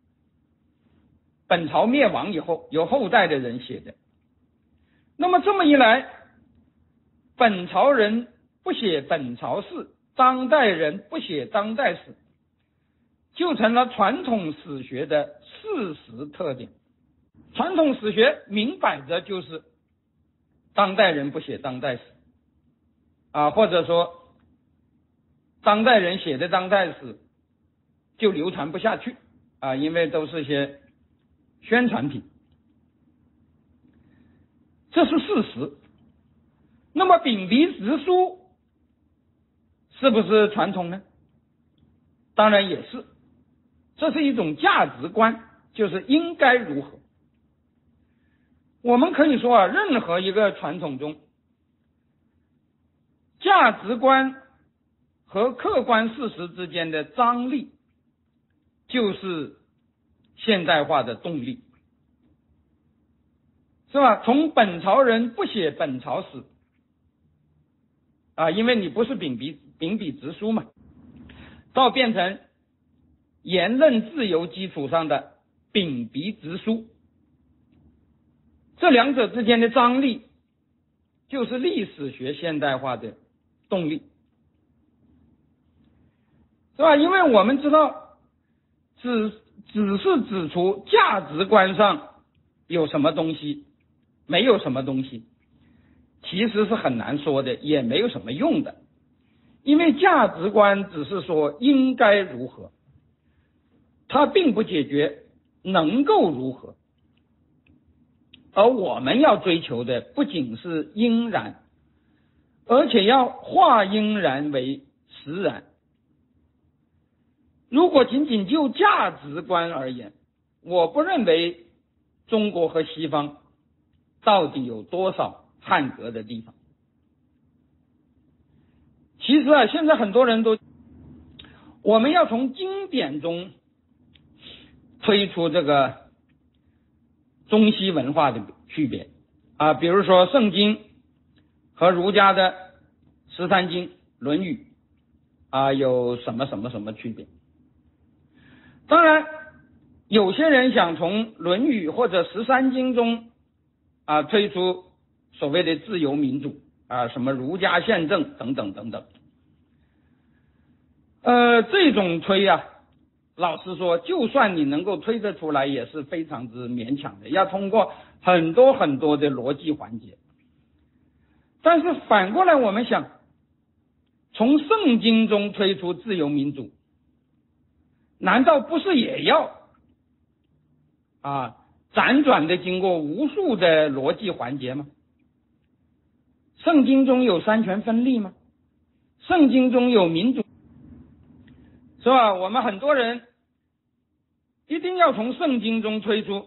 本朝灭亡以后由后代的人写的。那么这么一来，本朝人不写本朝事，当代人不写当代史，就成了传统史学的事实特点。传统史学明摆着就是当代人不写当代史啊，或者说当代人写的当代史就流传不下去啊，因为都是些宣传品，这是事实。那么秉笔直书是不是传统呢？当然也是，这是一种价值观，就是应该如何。我们可以说啊，任何一个传统中，价值观和客观事实之间的张力，就是现代化的动力，是吧？从本朝人不写本朝史啊，因为你不是秉笔秉笔直书嘛，到变成言论自由基础上的秉笔直书，这两者之间的张力就是历史学现代化的动力，是吧？因为我们知道只只是指出价值观上有什么东西，没有什么东西，其实是很难说的，也没有什么用的。因为价值观只是说应该如何，它并不解决能够如何。而我们要追求的不仅是应然，而且要化应然为实然。如果仅仅就价值观而言，我不认为中国和西方到底有多少汉格的地方。其实啊，现在很多人都，我们要从经典中推出这个中西文化的区别啊，比如说圣经和儒家的十三经、论语啊有什么什么什么区别。当然有些人想从论语或者十三经中啊推出所谓的自由民主啊，什么儒家宪政等等等等。呃，这种推啊，老实说，就算你能够推得出来，也是非常之勉强的，要通过很多很多的逻辑环节。但是反过来我们想，从圣经中推出自由民主，难道不是也要啊辗转的经过无数的逻辑环节吗？圣经中有三权分立吗？圣经中有民主，是吧？我们很多人一定要从圣经中推出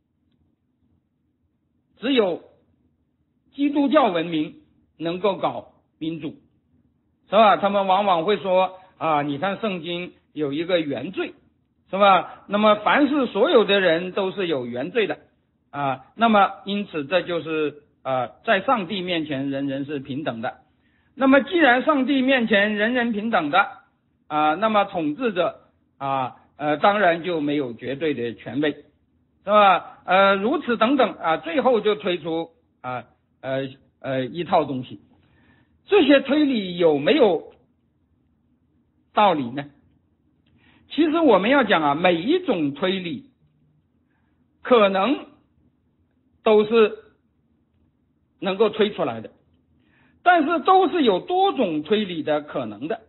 只有基督教文明能够搞民主，是吧？他们往往会说啊，你看圣经有一个原罪，是吧？那么凡是所有的人都是有原罪的啊，那么因此这就是啊，在上帝面前人人是平等的。那么既然上帝面前人人平等的啊，那么统治者啊呃当然就没有绝对的权威，是吧？呃如此等等啊，最后就推出啊呃呃一套东西。这些推理有没有道理呢？其实我们要讲啊，每一种推理可能都是能够推出来的，但是都是有多种推理的可能的，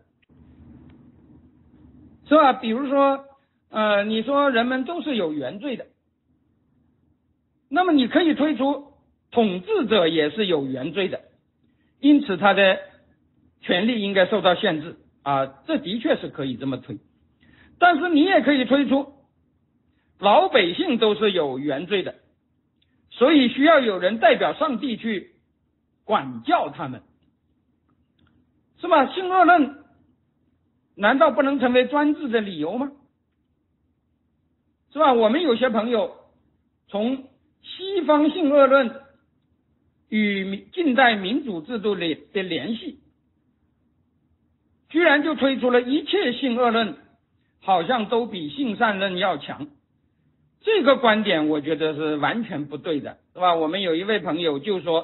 是吧？比如说呃你说人们都是有原罪的，那么你可以推出统治者也是有原罪的，因此他的权利应该受到限制啊，这的确是可以这么推。但是你也可以推出老百姓都是有原罪的，所以需要有人代表上帝去管教他们，是吧？性恶论难道不能成为专制的理由吗？是吧？我们有些朋友从西方性恶论与近代民主制度的的联系，居然就推出了一切性恶论好像都比性善论要强。这个观点我觉得是完全不对的，是吧？我们有一位朋友就说，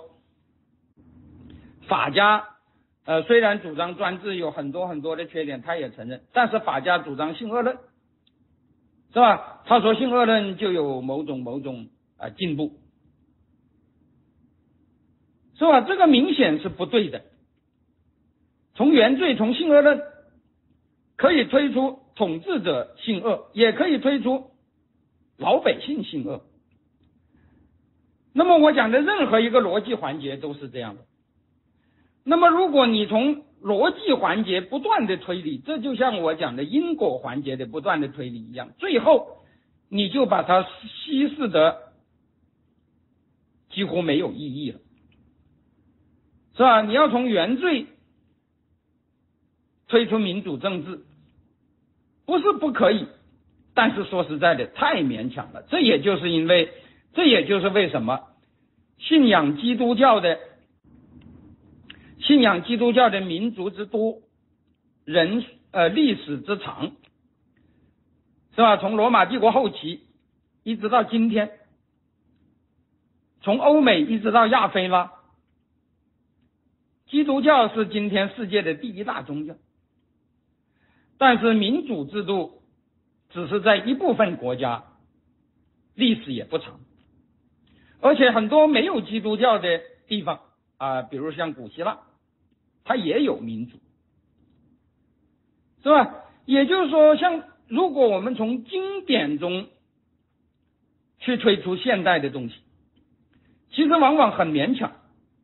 法家呃虽然主张专制有很多很多的缺点，他也承认，但是法家主张性恶论，是吧？他说性恶论就有某种某种啊、呃、进步，是吧？这个明显是不对的。从原罪从性恶论可以推出统治者性恶，也可以推出老百姓性恶。那么我讲的任何一个逻辑环节都是这样的。那么如果你从逻辑环节不断的推理，这就像我讲的因果环节的不断的推理一样，最后你就把它稀释得几乎没有意义了，是吧？你要从原罪推出民主政治，不是不可以，但是说实在的太勉强了。这也就是因为这也就是为什么信仰基督教的信仰基督教的民族之多，人呃历史之长，是吧？从罗马帝国后期一直到今天，从欧美一直到亚非拉，基督教是今天世界的第一大宗教。但是民主制度只是在一部分国家，历史也不长，而且很多没有基督教的地方啊、呃，比如像古希腊，它也有民主，是吧？也就是说，像如果我们从经典中去推出现代的东西，其实往往很勉强。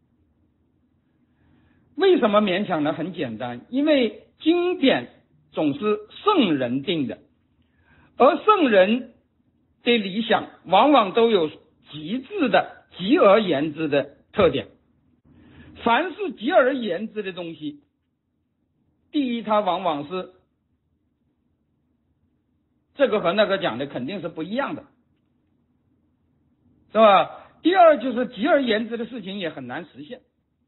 为什么勉强呢？很简单，因为经典总是圣人定的，而圣人的理想往往都有极致的极而言之的特点。凡是极而言之的东西，第一，它往往是这个和那个讲的肯定是不一样的，是吧？第二，就是极而言之的事情也很难实现。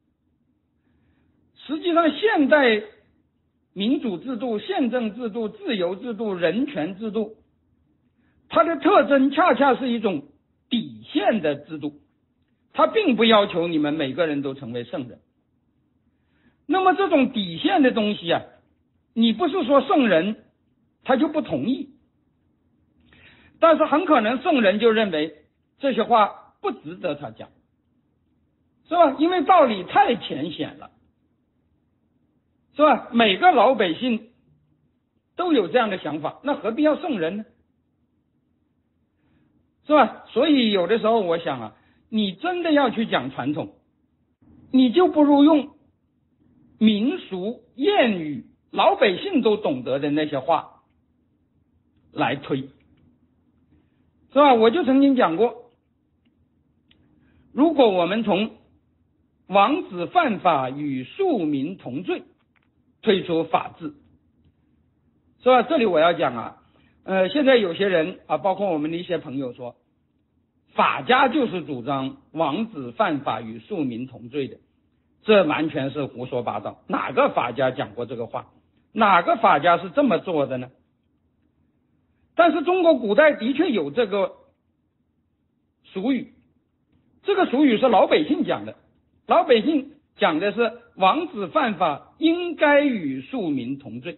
实际上现代民主制度、宪政制度、自由制度、人权制度，它的特征恰恰是一种底线的制度， 他并不要求你们每个人都成为圣人。那么这种底线的东西啊，你不是说圣人他就不同意，但是很可能圣人就认为这些话不值得他讲，是吧？因为道理太浅显了，是吧？每个老百姓都有这样的想法，那何必要圣人呢？是吧？所以有的时候我想啊，你真的要去讲传统，你就不如用民俗谚语老百姓都懂得的那些话来推，是吧？我就曾经讲过，如果我们从王子犯法与庶民同罪推出法治，是吧？这里我要讲啊，呃，现在有些人啊，包括我们的一些朋友说，法家就是主张王子犯法与庶民同罪的，这完全是胡说八道。哪个法家讲过这个话？哪个法家是这么做的呢？但是中国古代的确有这个俗语，这个俗语是老百姓讲的，老百姓讲的是王子犯法应该与庶民同罪，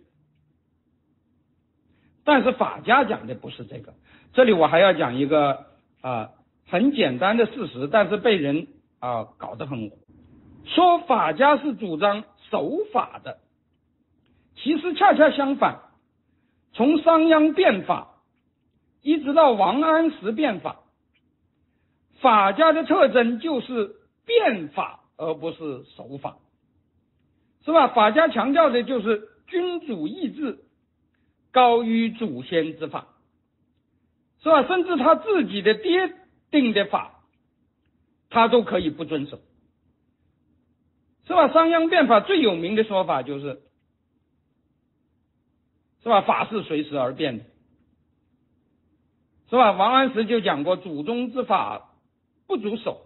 但是法家讲的不是这个。这里我还要讲一个啊很简单的事实，但是被人啊搞得很说法家是主张守法的，其实恰恰相反，从商鞅变法一直到王安石变法，法家的特征就是变法而不是守法，是吧？法家强调的就是君主意志高于祖先之法，是吧？甚至他自己的爹定的法他都可以不遵守，是吧？商鞅变法最有名的说法就是，是吧？法是随时而变的，是吧？王安石就讲过，祖宗之法不足守。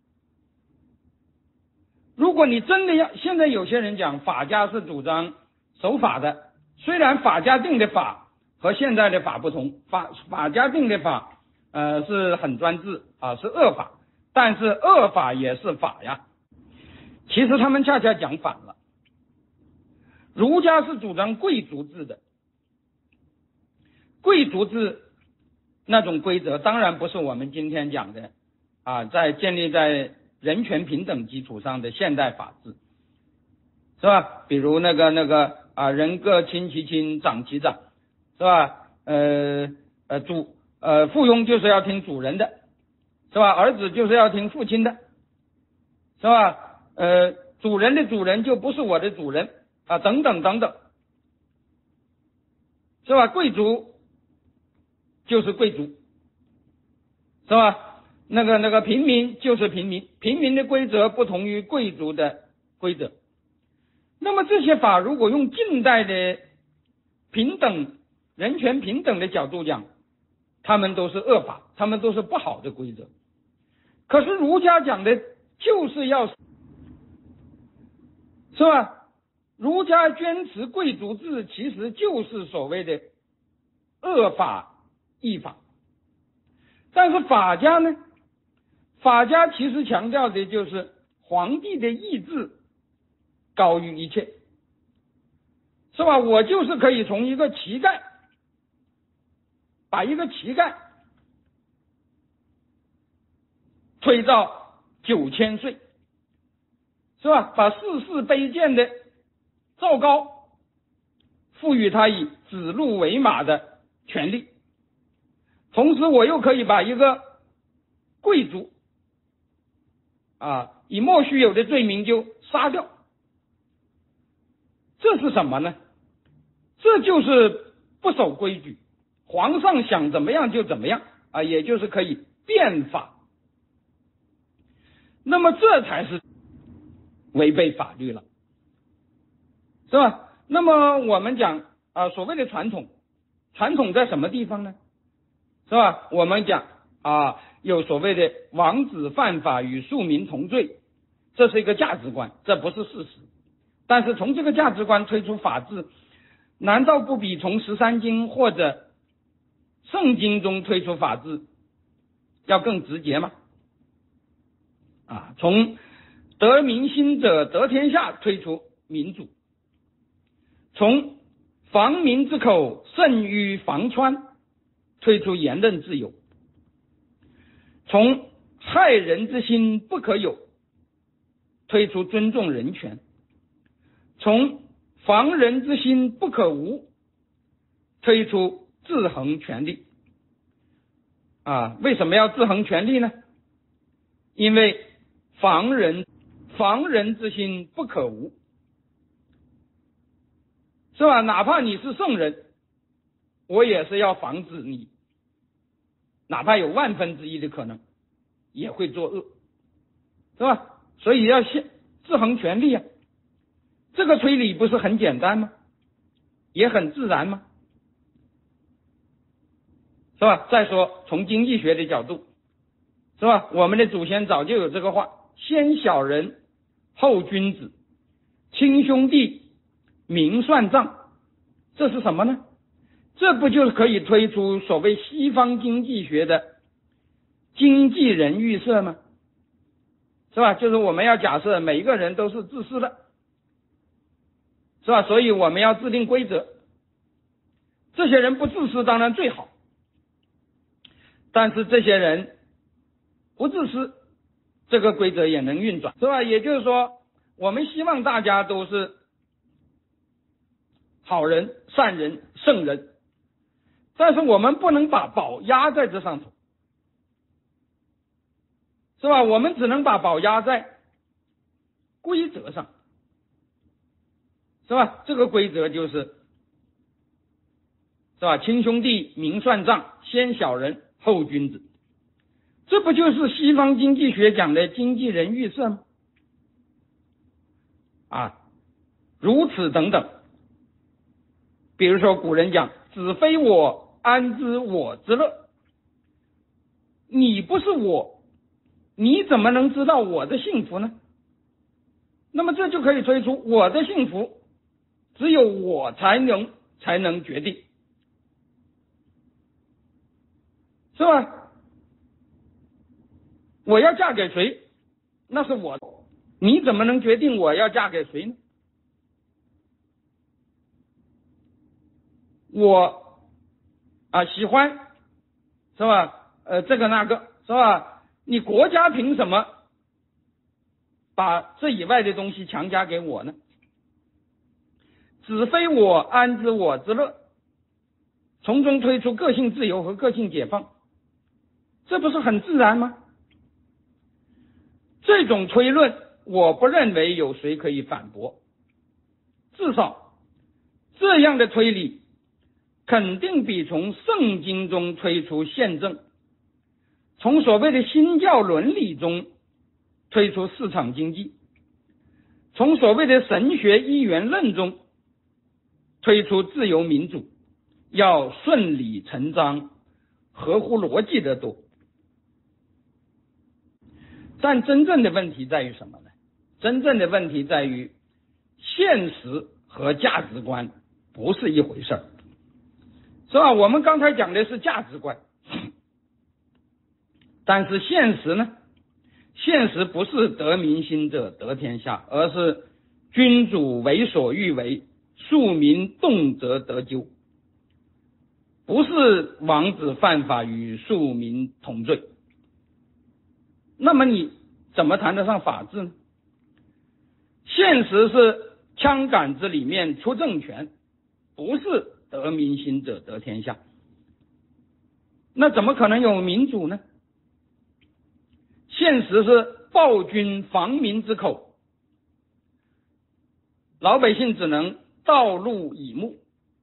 如果你真的要，现在有些人讲法家是主张守法的，虽然法家定的法和现在的法不同，法法家定的法呃是很专制啊，是恶法，但是恶法也是法呀。其实他们恰恰讲反了。儒家是主张贵族制的，贵族制那种规则当然不是我们今天讲的啊，在建立在人权平等基础上的现代法治，是吧？比如那个那个啊，人各亲其亲，长其长，是吧？呃呃主呃附庸就是要听主人的，是吧？儿子就是要听父亲的，是吧？呃主人的主人就不是我的主人啊，等等等等，是吧？贵族就是贵族，是吧？那个那个平民就是平民，平民的规则不同于贵族的规则。那么这些法如果用近代的平等人权平等的角度讲，他们都是恶法，他们都是不好的规则。可是儒家讲的就是要，是吧？儒家坚持贵族制，其实就是所谓的恶法异法。但是法家呢，法家其实强调的就是皇帝的意志高于一切，是吧？我就是可以从一个乞丐，把一个乞丐推到九千岁，是吧？把世事卑贱的赵高赋予他以指鹿为马的权利，同时我又可以把一个贵族啊以莫须有的罪名就杀掉。这是什么呢？这就是不守规矩，皇上想怎么样就怎么样啊，也就是可以变法。那么这才是违背法律了，是吧？那么我们讲啊，所谓的传统，传统在什么地方呢？是吧？我们讲啊，有所谓的王子犯法与庶民同罪，这是一个价值观，这不是事实。但是从这个价值观推出法治，难道不比从十三经或者圣经中推出法治要更直接吗？ 啊，从得民心者得天下推出民主，从防民之口胜于防川推出言论自由，从害人之心不可有推出尊重人权，从防人之心不可无推出制衡权利。啊，为什么要制衡权利呢？因为防人防人之心不可无，是吧？哪怕你是圣人，我也是要防止你，哪怕有万分之一的可能也会作恶，是吧？所以要先制衡权利啊，这个推理不是很简单吗？也很自然吗？是吧？再说从经济学的角度，是吧？我们的祖先早就有这个话，先小人后君子，亲兄弟明算账，这是什么呢？这不就是可以推出所谓西方经济学的经济人预设吗？是吧？就是我们要假设每一个人都是自私的，是吧？所以我们要制定规则，这些人不自私当然最好，但是这些人不自私，这个规则也能运转，是吧？也就是说，我们希望大家都是好人、善人、圣人，但是我们不能把宝压在这上头，是吧？我们只能把宝压在规则上，是吧？这个规则就是，是吧？亲兄弟明算账，先小人后君子，这不就是西方经济学讲的经济人预设吗？啊，如此等等。比如说古人讲子非我安知我之乐，你不是我，你怎么能知道我的幸福呢？那么这就可以推出我的幸福只有我才能才能决定，是吧？我要嫁给谁那是我，你怎么能决定我要嫁给谁呢？我啊喜欢，是吧？呃，这个那个，是吧？你国家凭什么把这以外的东西强加给我呢？子非我安知我之乐，从中推出个性自由和个性解放，这不是很自然吗？这种推论我不认为有谁可以反驳，至少这样的推理肯定比从圣经中推出宪政，从所谓的新教伦理中推出市场经济，从所谓的神学一元论中推出自由民主要顺理成章合乎逻辑的多。但真正的问题在于什么呢？真正的问题在于现实和价值观不是一回事儿，是吧？我们刚才讲的是价值观，但是现实呢？现实不是得民心者得天下，而是君主为所欲为，庶民动辄得咎，不是王子犯法与庶民同罪。那么你怎么谈得上法治呢？现实是枪杆子里面出政权，不是得民心者得天下，那怎么可能有民主呢？现实是暴君防民之口，老百姓只能道路以目，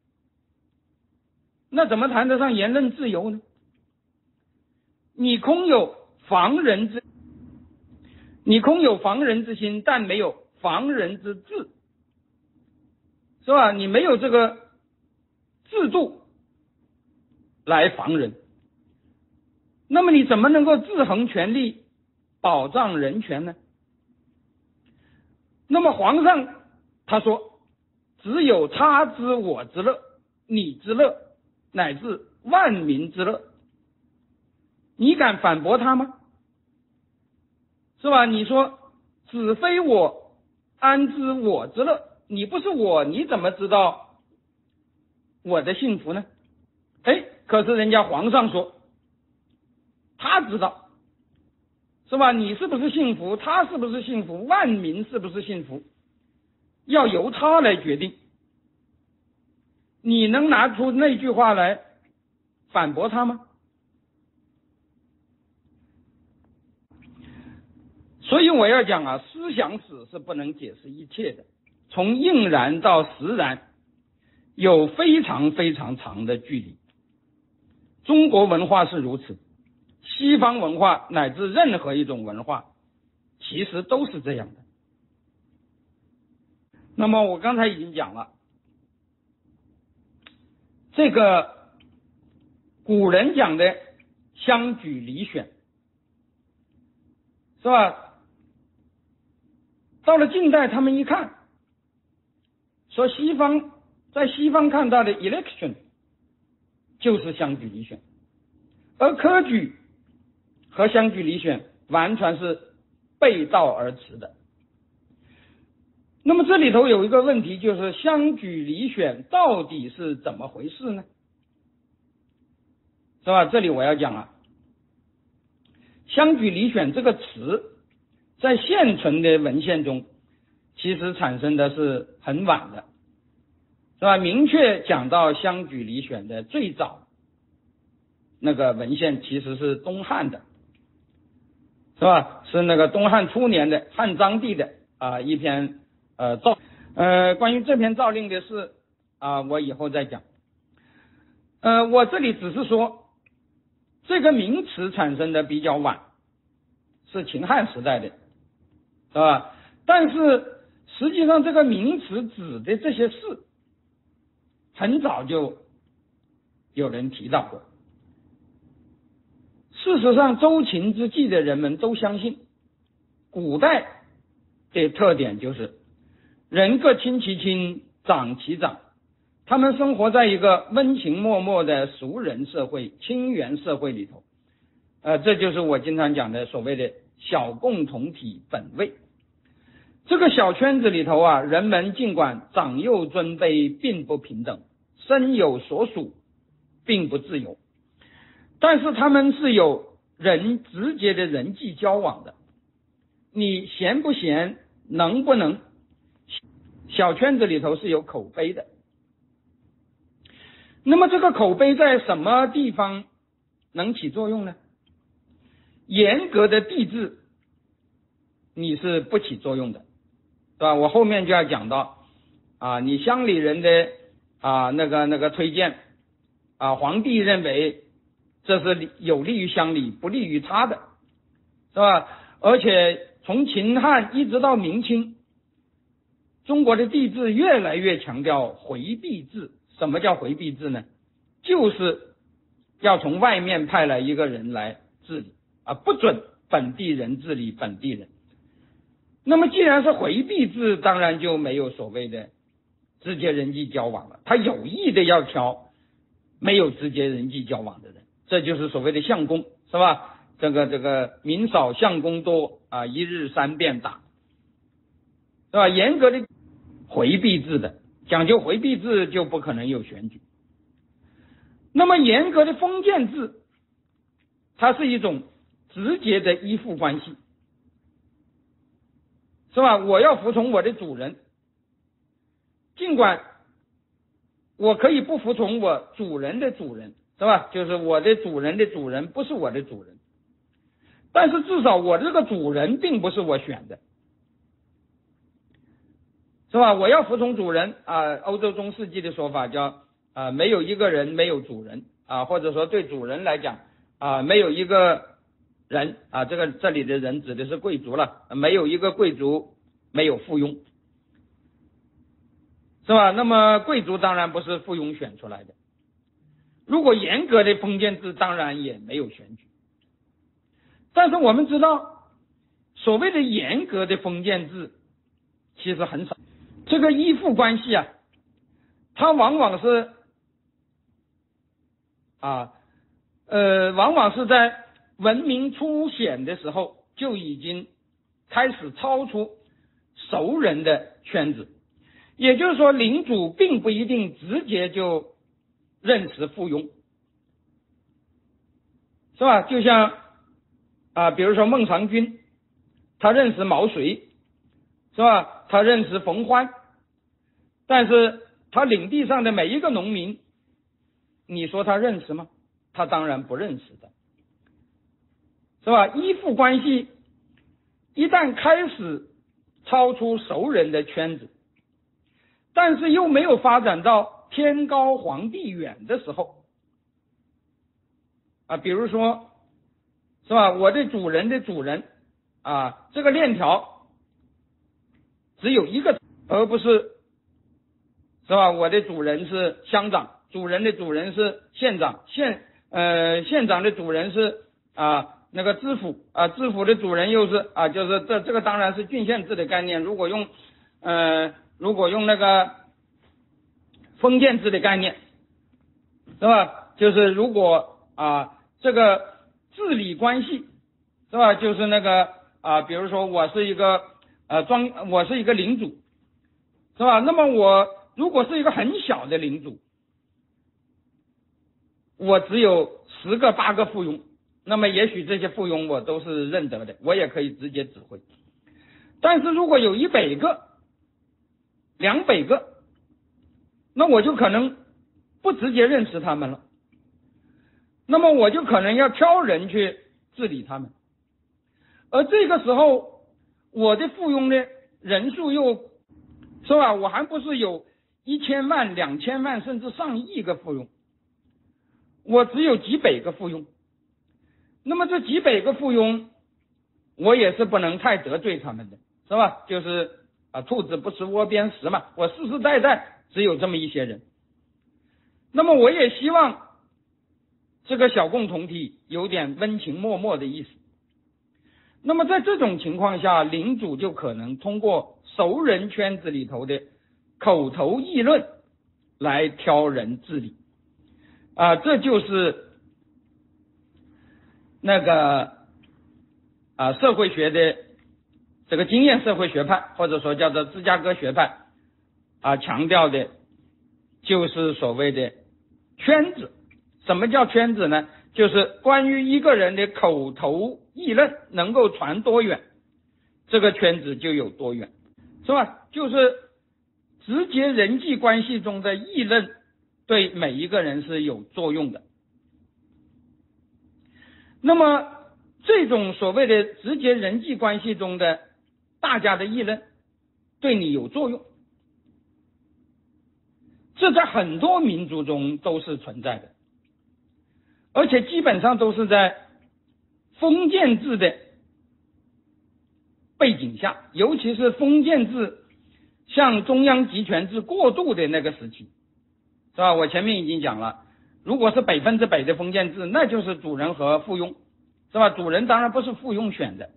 那怎么谈得上言论自由呢？你空有防人之你空有防人之心，但没有防人之治，是吧？你没有这个制度来防人，那么你怎么能够制衡权力，保障人权呢？那么皇上他说只有他之我之乐，你之乐乃至万民之乐，你敢反驳他吗？ 是吧？你说子非我，安知我之乐？你不是我，你怎么知道我的幸福呢？哎，可是人家皇上说他知道，是吧？你是不是幸福，他是不是幸福，万民是不是幸福，要由他来决定。你能拿出那句话来反驳他吗？所以我要讲啊，思想史是不能解释一切的，从应然到实然有非常非常长的距离。中国文化是如此，西方文化乃至任何一种文化其实都是这样的。那么我刚才已经讲了，这个古人讲的相举离选，是吧？到了近代他们一看，说西方在西方看到的 election 就是相举离选，而科举和相举离选完全是背道而驰的。那么这里头有一个问题，就是相举离选到底是怎么回事呢？是吧？这里我要讲了，相举离选这个词在现存的文献中其实产生的是很晚的，是吧？明确讲到相举离选的最早那个文献其实是东汉的，是吧？是那个东汉初年的汉章帝的啊一篇呃诏呃关于这篇诏令的事啊，我以后再讲。呃，我这里只是说这个名词产生的比较晚，是秦汉时代的，是吧？但是实际上这个名词指的这些事很早就有人提到过。事实上周秦之际的人们都相信，古代的特点就是人各亲其亲，长其长，他们生活在一个温情脉脉的熟人社会、亲缘社会里头，呃，这就是我经常讲的所谓的小共同体本位。这个小圈子里头啊，人们尽管长幼尊卑并不平等，身有所属并不自由，但是他们是有人直接的人际交往的。你闲不闲，能不能，小圈子里头是有口碑的。那么这个口碑在什么地方能起作用呢？严格的帝制你是不起作用的，是吧？我后面就要讲到啊，你乡里人的啊那个那个推荐啊，皇帝认为这是有利于乡里不利于他的，是吧？而且从秦汉一直到明清，中国的帝制越来越强调回避制。什么叫回避制呢？就是要从外面派来一个人来治理啊，不准本地人治理本地人。那么既然是回避制，当然就没有所谓的直接人际交往了，他有意的要挑没有直接人际交往的人，这就是所谓的相公，是吧？这个这个民少相公多啊，一日三遍打，是吧？严格的回避制的，讲究回避制就不可能有选举。那么严格的封建制，它是一种直接的依附关系，是吧？我要服从我的主人，尽管我可以不服从我主人的主人，是吧？就是我的主人的主人不是我的主人，但是至少我这个主人并不是我选的，是吧？我要服从主人啊，欧洲中世纪的说法叫啊，没有一个人没有主人啊，或者说对主人来讲啊，没有一个人啊，这个这里的人指的是贵族了，没有一个贵族没有附庸，是吧？那么贵族当然不是附庸选出来的，如果严格的封建制当然也没有选举。但是我们知道所谓的严格的封建制其实很少，这个依附关系啊，它往往是啊呃往往是在文明初显的时候就已经开始超出熟人的圈子。也就是说，领主并不一定直接就认识附庸，是吧？就像啊，比如说孟尝君，他认识毛遂，是吧？他认识冯欢，但是他领地上的每一个农民，你说他认识吗？他当然不认识的，是吧？依附关系一旦开始超出熟人的圈子，但是又没有发展到天高皇帝远的时候啊，比如说，是吧？我的主人的主人啊，这个链条只有一个，而不是，是吧？我的主人是乡长，主人的主人是县长，县呃县长的主人是啊那个知府啊，知府的主人又是啊，就是这这个当然是郡县制的概念。如果用呃如果用那个封建制的概念，是吧？就是如果啊这个治理关系，是吧？就是那个啊，比如说我是一个呃庄，我是一个领主，是吧？那么我如果是一个很小的领主，我只有十个八个附庸，那么也许这些附庸我都是认得的，我也可以直接指挥。但是如果有一百个、两百个，那我就可能不直接认识他们了，那么我就可能要挑人去治理他们，而这个时候我的附庸的人数又是吧？我还不是有一千万、两千万甚至上亿个附庸，我只有几百个附庸。那么这几百个附庸，我也是不能太得罪他们的，是吧？就是啊，兔子不吃窝边食嘛，我世世代代只有这么一些人。那么我也希望这个小共同体有点温情脉脉的意思。那么在这种情况下，领主就可能通过熟人圈子里头的口头议论来挑人治理啊，这就是那个啊社会学的这个经验社会学派，或者说叫做芝加哥学派啊强调的，就是所谓的圈子。什么叫圈子呢？就是关于一个人的口头议论能够传多远，这个圈子就有多远，是吧？就是直接人际关系中的议论对每一个人是有作用的。那么这种所谓的直接人际关系中的大家的议论对你有作用，这在很多民族中都是存在的，而且基本上都是在封建制的背景下，尤其是封建制向中央集权制过渡的那个时期，是吧？我前面已经讲了，如果是百分之百的封建制，那就是主人和附庸，是吧？主人当然不是附庸选的，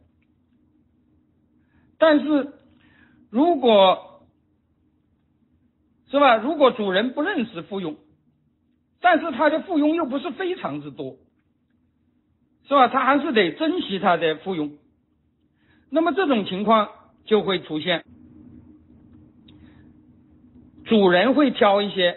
但是如果是吧，如果主人不认识附庸，但是他的附庸又不是非常之多，是吧？他还是得珍惜他的附庸，那么这种情况就会出现，主人会挑一些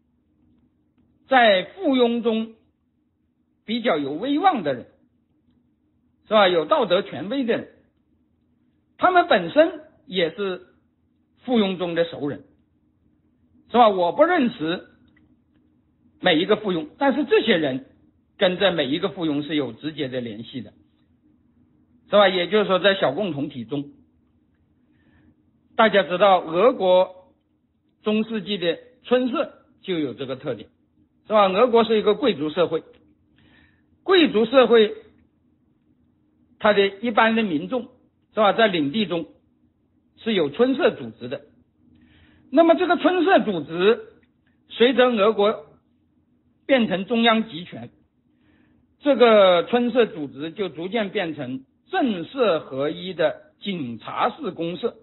在附庸中比较有威望的人，是吧？有道德权威的人，他们本身也是附庸中的熟人，是吧？我不认识每一个附庸，但是这些人跟这每一个附庸是有直接的联系的，是吧？也就是说，在小共同体中，大家知道俄国中世纪的春社就有这个特点，是吧？俄国是一个贵族社会，贵族社会它的一般的民众，是吧？在领地中是有春社组织的，那么这个春社组织随着俄国变成中央集权，这个春社组织就逐渐变成政社合一的警察式公社，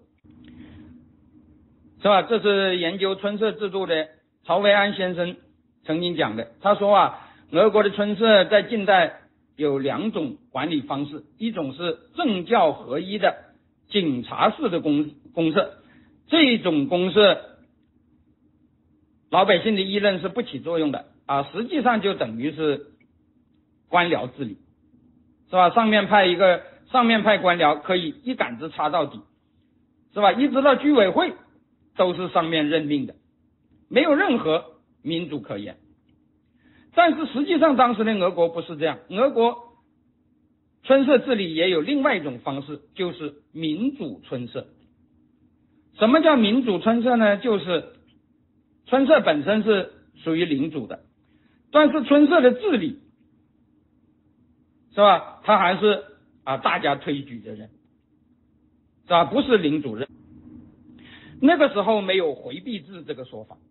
是吧？这是研究春社制度的曹维安先生曾经讲的。他说啊，俄国的春社在近代有两种管理方式，一种是政教合一的警察式的公公社，这种公社老百姓的议论是不起作用的啊，实际上就等于是官僚治理，是吧？上面派一个上面派官僚可以一杆子插到底，是吧？一直到居委会都是上面任命的，没有任何民主可言。但是实际上当时的俄国不是这样，俄国村社治理也有另外一种方式，就是民主村社。什么叫民主村社呢？就是村社本身是属于领主的，但是村社的治理，是吧？他还是啊大家推举的人，是吧？不是领主任。那个时候没有回避制这个说法，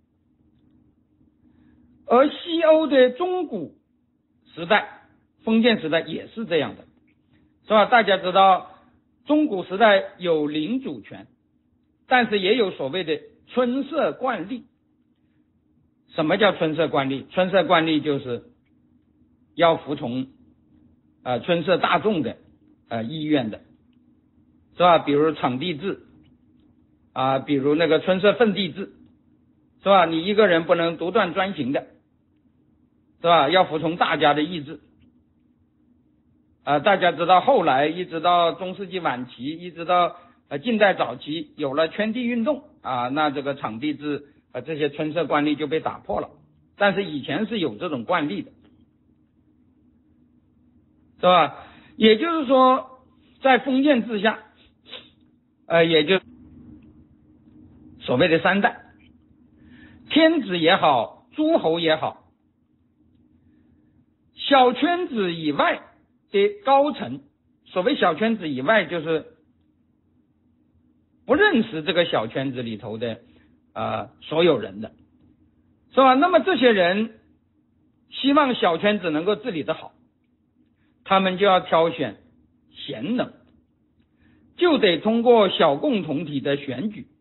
而西欧的中古时代，封建时代也是这样的，是吧？大家知道中古时代有领主权，但是也有所谓的村社惯例。什么叫村社惯例？村社惯例就是要服从呃村社大众的呃意愿的，是吧？比如场地制啊、呃，比如那个村社分地制，是吧？你一个人不能独断专行的，是吧？要服从大家的意志。啊、呃，大家知道后来一直到中世纪晚期，一直到呃近代早期有了圈地运动啊、呃，那这个场地制呃这些村社惯例就被打破了，但是以前是有这种惯例的，是吧？也就是说在封建制下，呃也就所谓的三代，天子也好，诸侯也好，小圈子以外的高层，所谓小圈子以外就是不认识这个小圈子里头的呃所有人的，是吧？那么这些人希望小圈子能够治理得好，他们就要挑选贤能，就得通过小共同体的选举。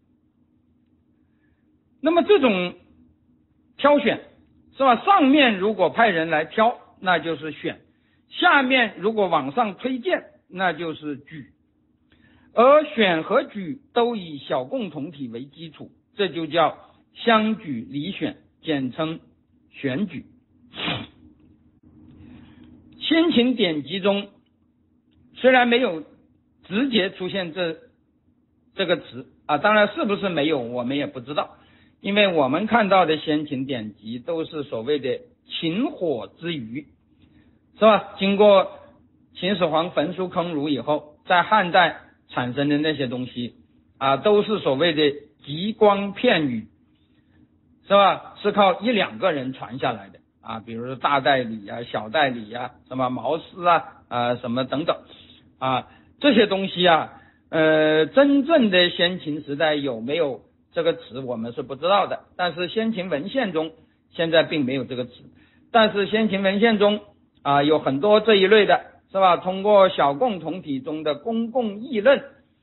那么这种挑选，是吧？上面如果派人来挑，那就是选；下面如果往上推荐，那就是举。而选和举都以小共同体为基础，这就叫相举离选，简称选举。先秦典籍中虽然没有直接出现这这个词啊，当然是不是没有我们也不知道，因为我们看到的先秦典籍都是所谓的秦火之余，是吧？经过秦始皇焚书坑儒以后，在汉代产生的那些东西啊，都是所谓的极光片语，是吧？是靠一两个人传下来的啊，比如说大代理啊、小代理啊、什么毛诗啊、啊什么等等啊，这些东西啊，呃，真正的先秦时代有没有这个词我们是不知道的，但是先秦文献中现在并没有这个词，但是先秦文献中啊有很多这一类的，是吧？通过小共同体中的公共议论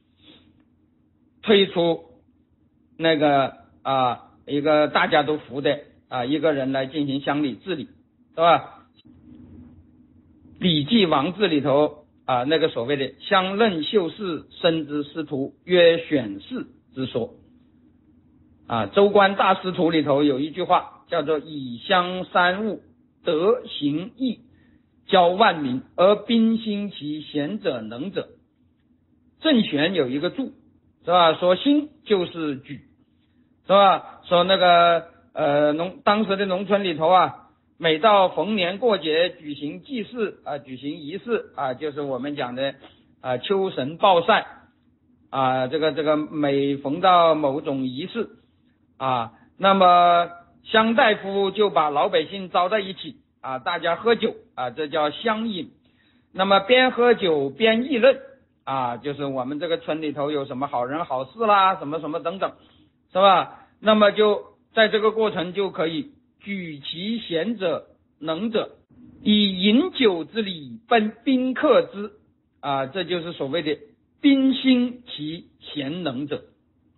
推出那个啊一个大家都服的啊一个人来进行乡里治理，是吧？礼记王志里头啊那个所谓的乡任秀士，生之师徒，曰选士之说啊，周官大司徒里头有一句话叫做以乡三务，德行义，教万民，而宾心其贤者能者。郑玄有一个注，是吧？说兴就是举，是吧？说那个呃农当时的农村里头啊，每到逢年过节举行祭祀啊，举行仪式啊，就是我们讲的啊秋神报赛啊，这个这个每逢到某种仪式啊，那么乡大夫就把老百姓招在一起啊，大家喝酒啊，这叫乡饮。那么边喝酒边议论啊，就是我们这个村里头有什么好人好事啦，什么什么等等，是吧？那么就在这个过程就可以举其贤者能者，以饮酒之礼奔宾客之啊，这就是所谓的宾心其贤能者。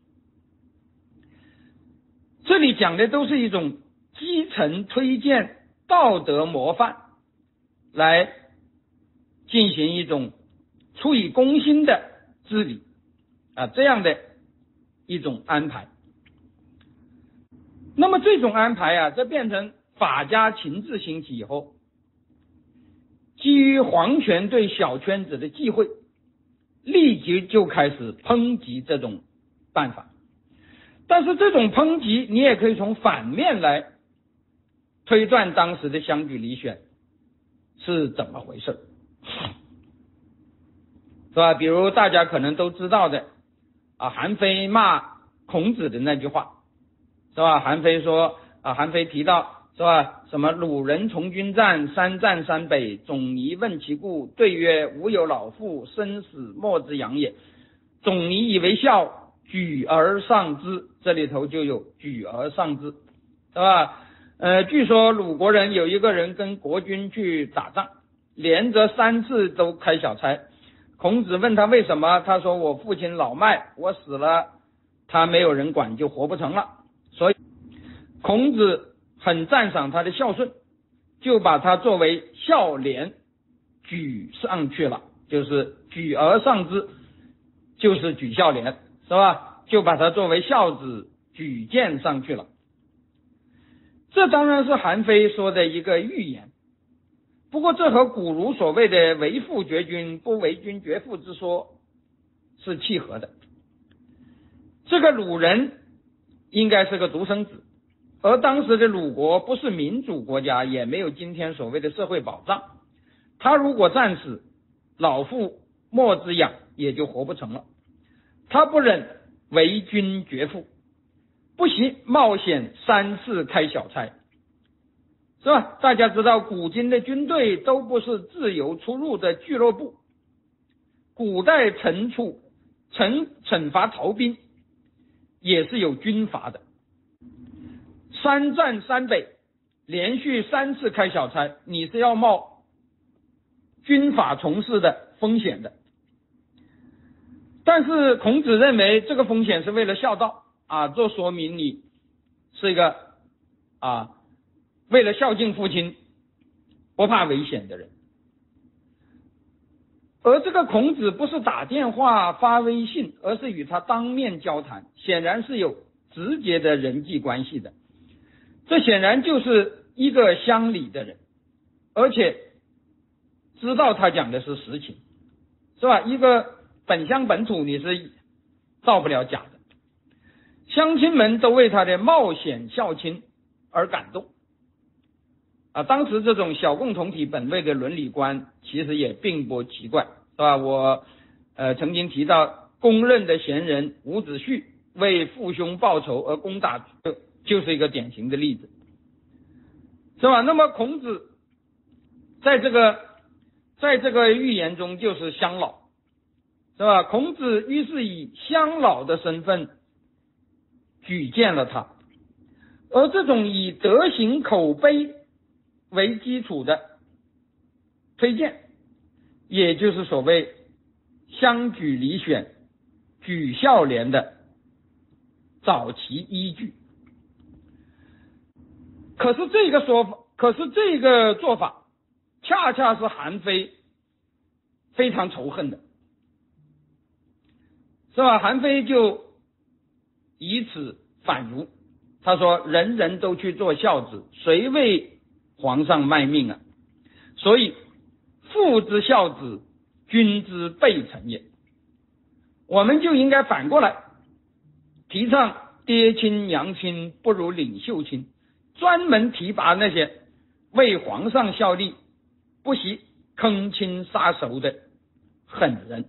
这里讲的都是一种基层推荐道德模范，来进行一种出于公心的治理啊这样的一种安排。那么这种安排啊，这变成法家秦制兴起以后，基于皇权对小圈子的忌讳，立即就开始抨击这种办法。但是这种抨击你也可以从反面来推断当时的乡举离选是怎么回事，是吧？比如大家可能都知道的啊，韩非骂孔子的那句话，是吧？韩非说啊，韩非提到是吧？什么鲁人从军战，三战三北，总尼问其故，对曰：吾有老父，生死莫之养也。总尼以为笑，举而上之。这里头就有举而上之，是吧？呃，据说鲁国人有一个人跟国军去打仗，连着三次都开小差。孔子问他为什么，他说我父亲老迈，我死了他没有人管，就活不成了。所以孔子很赞赏他的孝顺，就把他作为孝廉举上去了，就是举而上之，就是举孝廉，是吧？就把他作为孝子举荐上去了。这当然是韩非说的一个预言，不过这和古儒所谓的为父绝君，不为君绝父之说是契合的。这个鲁人应该是个独生子，而当时的鲁国不是民主国家，也没有今天所谓的社会保障，他如果战死，老父莫之养，也就活不成了。他不忍为君绝父，不惜冒险三次开小差，是吧？大家知道古今的军队都不是自由出入的俱乐部，古代惩处惩惩罚逃兵也是有军阀的。三战三北，连续三次开小差，你是要冒军法从事的风险的。但是孔子认为这个风险是为了孝道啊，这说明你是一个啊为了孝敬父亲不怕危险的人。而这个孔子不是打电话发微信，而是与他当面交谈，显然是有直接的人际关系的。这显然就是一个乡里的人，而且知道他讲的是实情，是吧？一个本乡本土你是造不了假的。乡亲们都为他的冒险孝亲而感动啊！当时这种小共同体本位的伦理观其实也并不奇怪，是吧？我呃曾经提到公认的贤人伍子胥为父兄报仇而攻打，就是一个典型的例子，是吧？那么孔子在这个在这个寓言中就是乡老，是吧？孔子于是以乡老的身份举荐了他，而这种以德行口碑为基础的推荐，也就是所谓乡举离选举孝廉的早期依据。可是这个说法，可是这个做法恰恰是韩非非常仇恨的，是吧？韩非就以此反儒，他说人人都去做孝子，谁为皇上卖命啊？所以父之孝子，君之备臣也。我们就应该反过来提倡爹亲娘亲不如领袖亲，专门提拔那些为皇上效力不惜坑亲杀熟的狠人。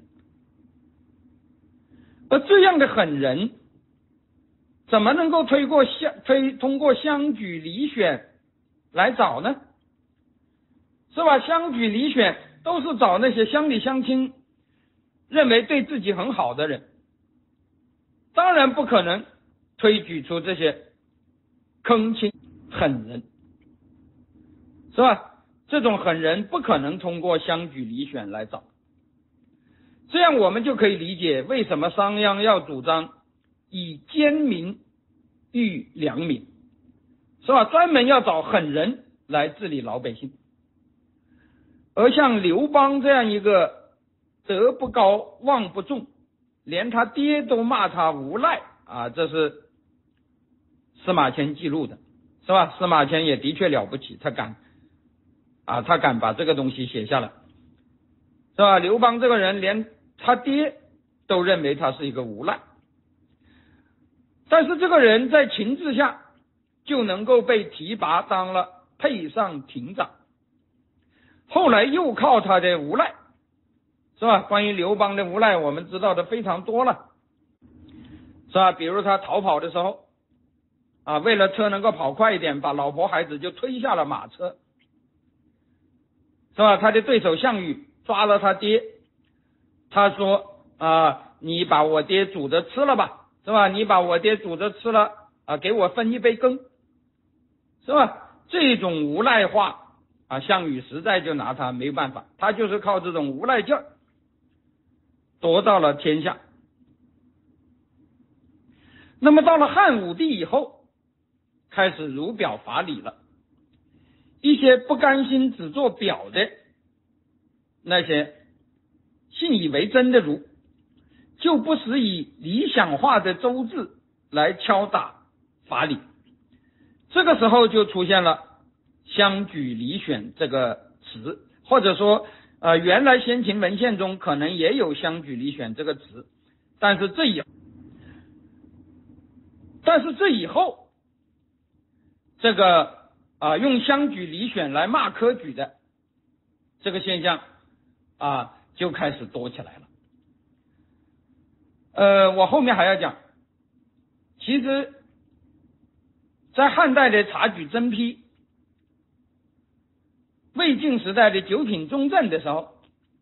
而这样的狠人怎么能够推过乡推通过乡举离选来找呢？是吧？乡举离选都是找那些乡里乡亲认为对自己很好的人，当然不可能推举出这些坑亲狠人，是吧？这种狠人不可能通过乡举离选来找。这样我们就可以理解为什么商鞅要主张以奸民御良民，是吧？专门要找狠人来治理老百姓。而像刘邦这样一个德不高望不重连他爹都骂他无赖啊，这是司马迁记录的，是吧？司马迁也的确了不起，他敢啊，他敢把这个东西写下来，是吧？刘邦这个人连他爹都认为他是一个无赖，但是这个人在情治下就能够被提拔当了沛上亭长，后来又靠他的无赖，是吧？关于刘邦的无赖我们知道的非常多了，是吧？比如他逃跑的时候啊，为了车能够跑快一点，把老婆孩子就推下了马车，是吧？他的对手项羽抓了他爹，他说啊，你把我爹煮着吃了吧，是吧？你把我爹煮着吃了啊，给我分一杯羹，是吧？这种无赖话啊，项羽实在就拿他没办法，他就是靠这种无赖劲儿夺到了天下。那么到了汉武帝以后，开始儒表法理了，一些不甘心只做表的那些信以为真的儒，就不时以理想化的周制来敲打法理，这个时候就出现了相举理选这个词，或者说呃，原来先秦文献中可能也有相举理选这个词，但是这以但是这以后这个啊、呃、用相举理选来骂科举的这个现象啊就开始多起来了。呃，我后面还要讲，其实在汉代的察举真批、魏晋时代的九品中正的时候，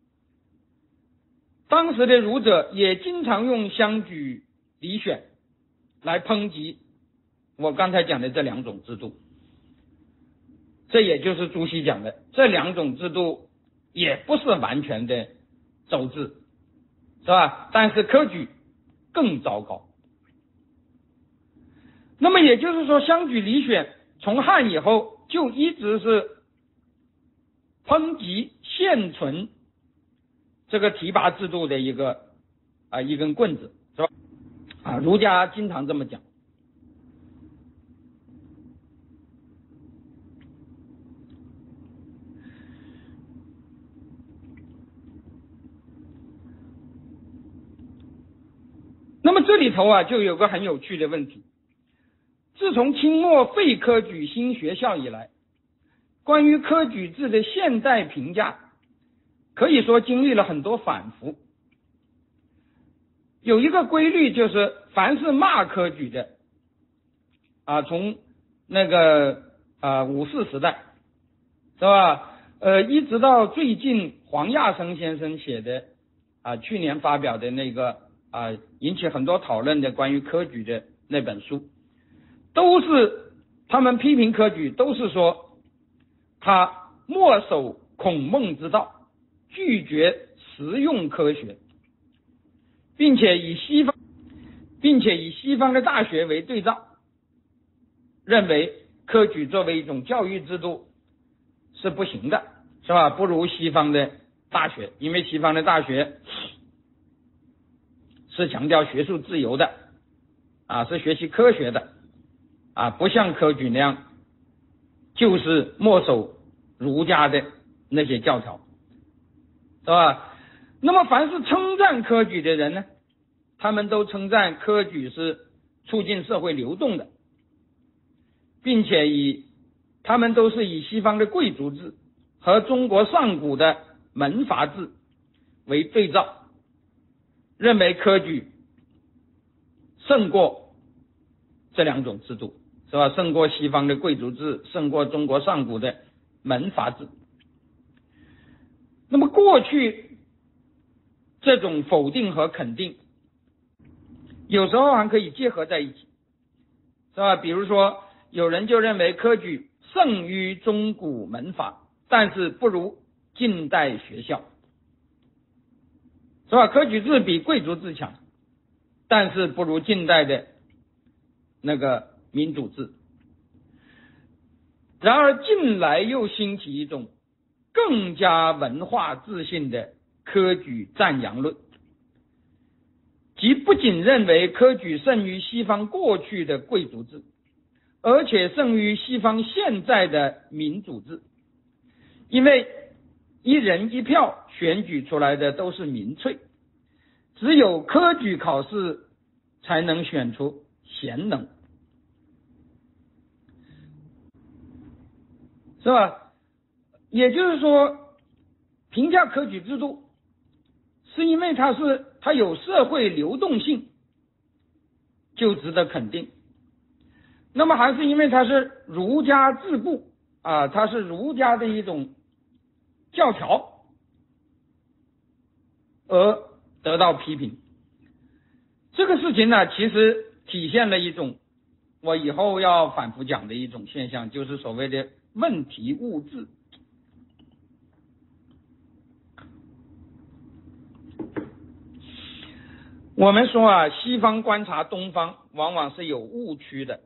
当时的儒者也经常用相举理选来抨击我刚才讲的这两种制度，这也就是朱熹讲的，这两种制度也不是完全的周制，是吧？但是科举更糟糕。那么也就是说，相举理选从汉以后就一直是抨击现存这个提拔制度的一个啊一根棍子，是吧？啊，儒家经常这么讲。那么这里头啊，就有个很有趣的问题。自从清末废科举新学校以来，关于科举制的现代评价可以说经历了很多反复。有一个规律，就是凡是骂科举的啊，从那个啊五四时代，是吧？呃，一直到最近黄亚生先生写的啊，去年发表的那个啊引起很多讨论的关于科举的那本书，都是他们批评科举，都是说他墨守孔孟之道，拒绝实用科学，并且以西方并且以西方的大学为对照，认为科举作为一种教育制度是不行的，是吧？不如西方的大学，因为西方的大学是强调学术自由的啊，是学习科学的啊，不像科举那样就是墨守儒家的那些教条，是吧？那么凡是称赞科举的人呢，他们都称赞科举是促进社会流动的，并且以他们都是以西方的贵族制和中国上古的门阀制为对照，认为科举胜过这两种制度，是吧？胜过西方的贵族制，胜过中国上古的门阀制。那么过去这种否定和肯定有时候还可以结合在一起，是吧？比如说有人就认为科举胜于中古门阀，但是不如近代学校，是吧？科举制比贵族制强，但是不如近代的那个民主制。然而近来又兴起一种更加文化自信的科举赞扬论， 即不仅认为科举胜于西方过去的贵族制，而且胜于西方现在的民主制，因为一人一票选举出来的都是民粹，只有科举考试才能选出贤能，是吧？也就是说，评价科举制度是因为它是它有社会流动性，就值得肯定。那么还是因为它是儒家制度啊，它是儒家的一种教条而得到批评。这个事情呢，其实体现了一种我以后要反复讲的一种现象，就是所谓的问题物质。我们说啊，西方观察东方往往是有误区的。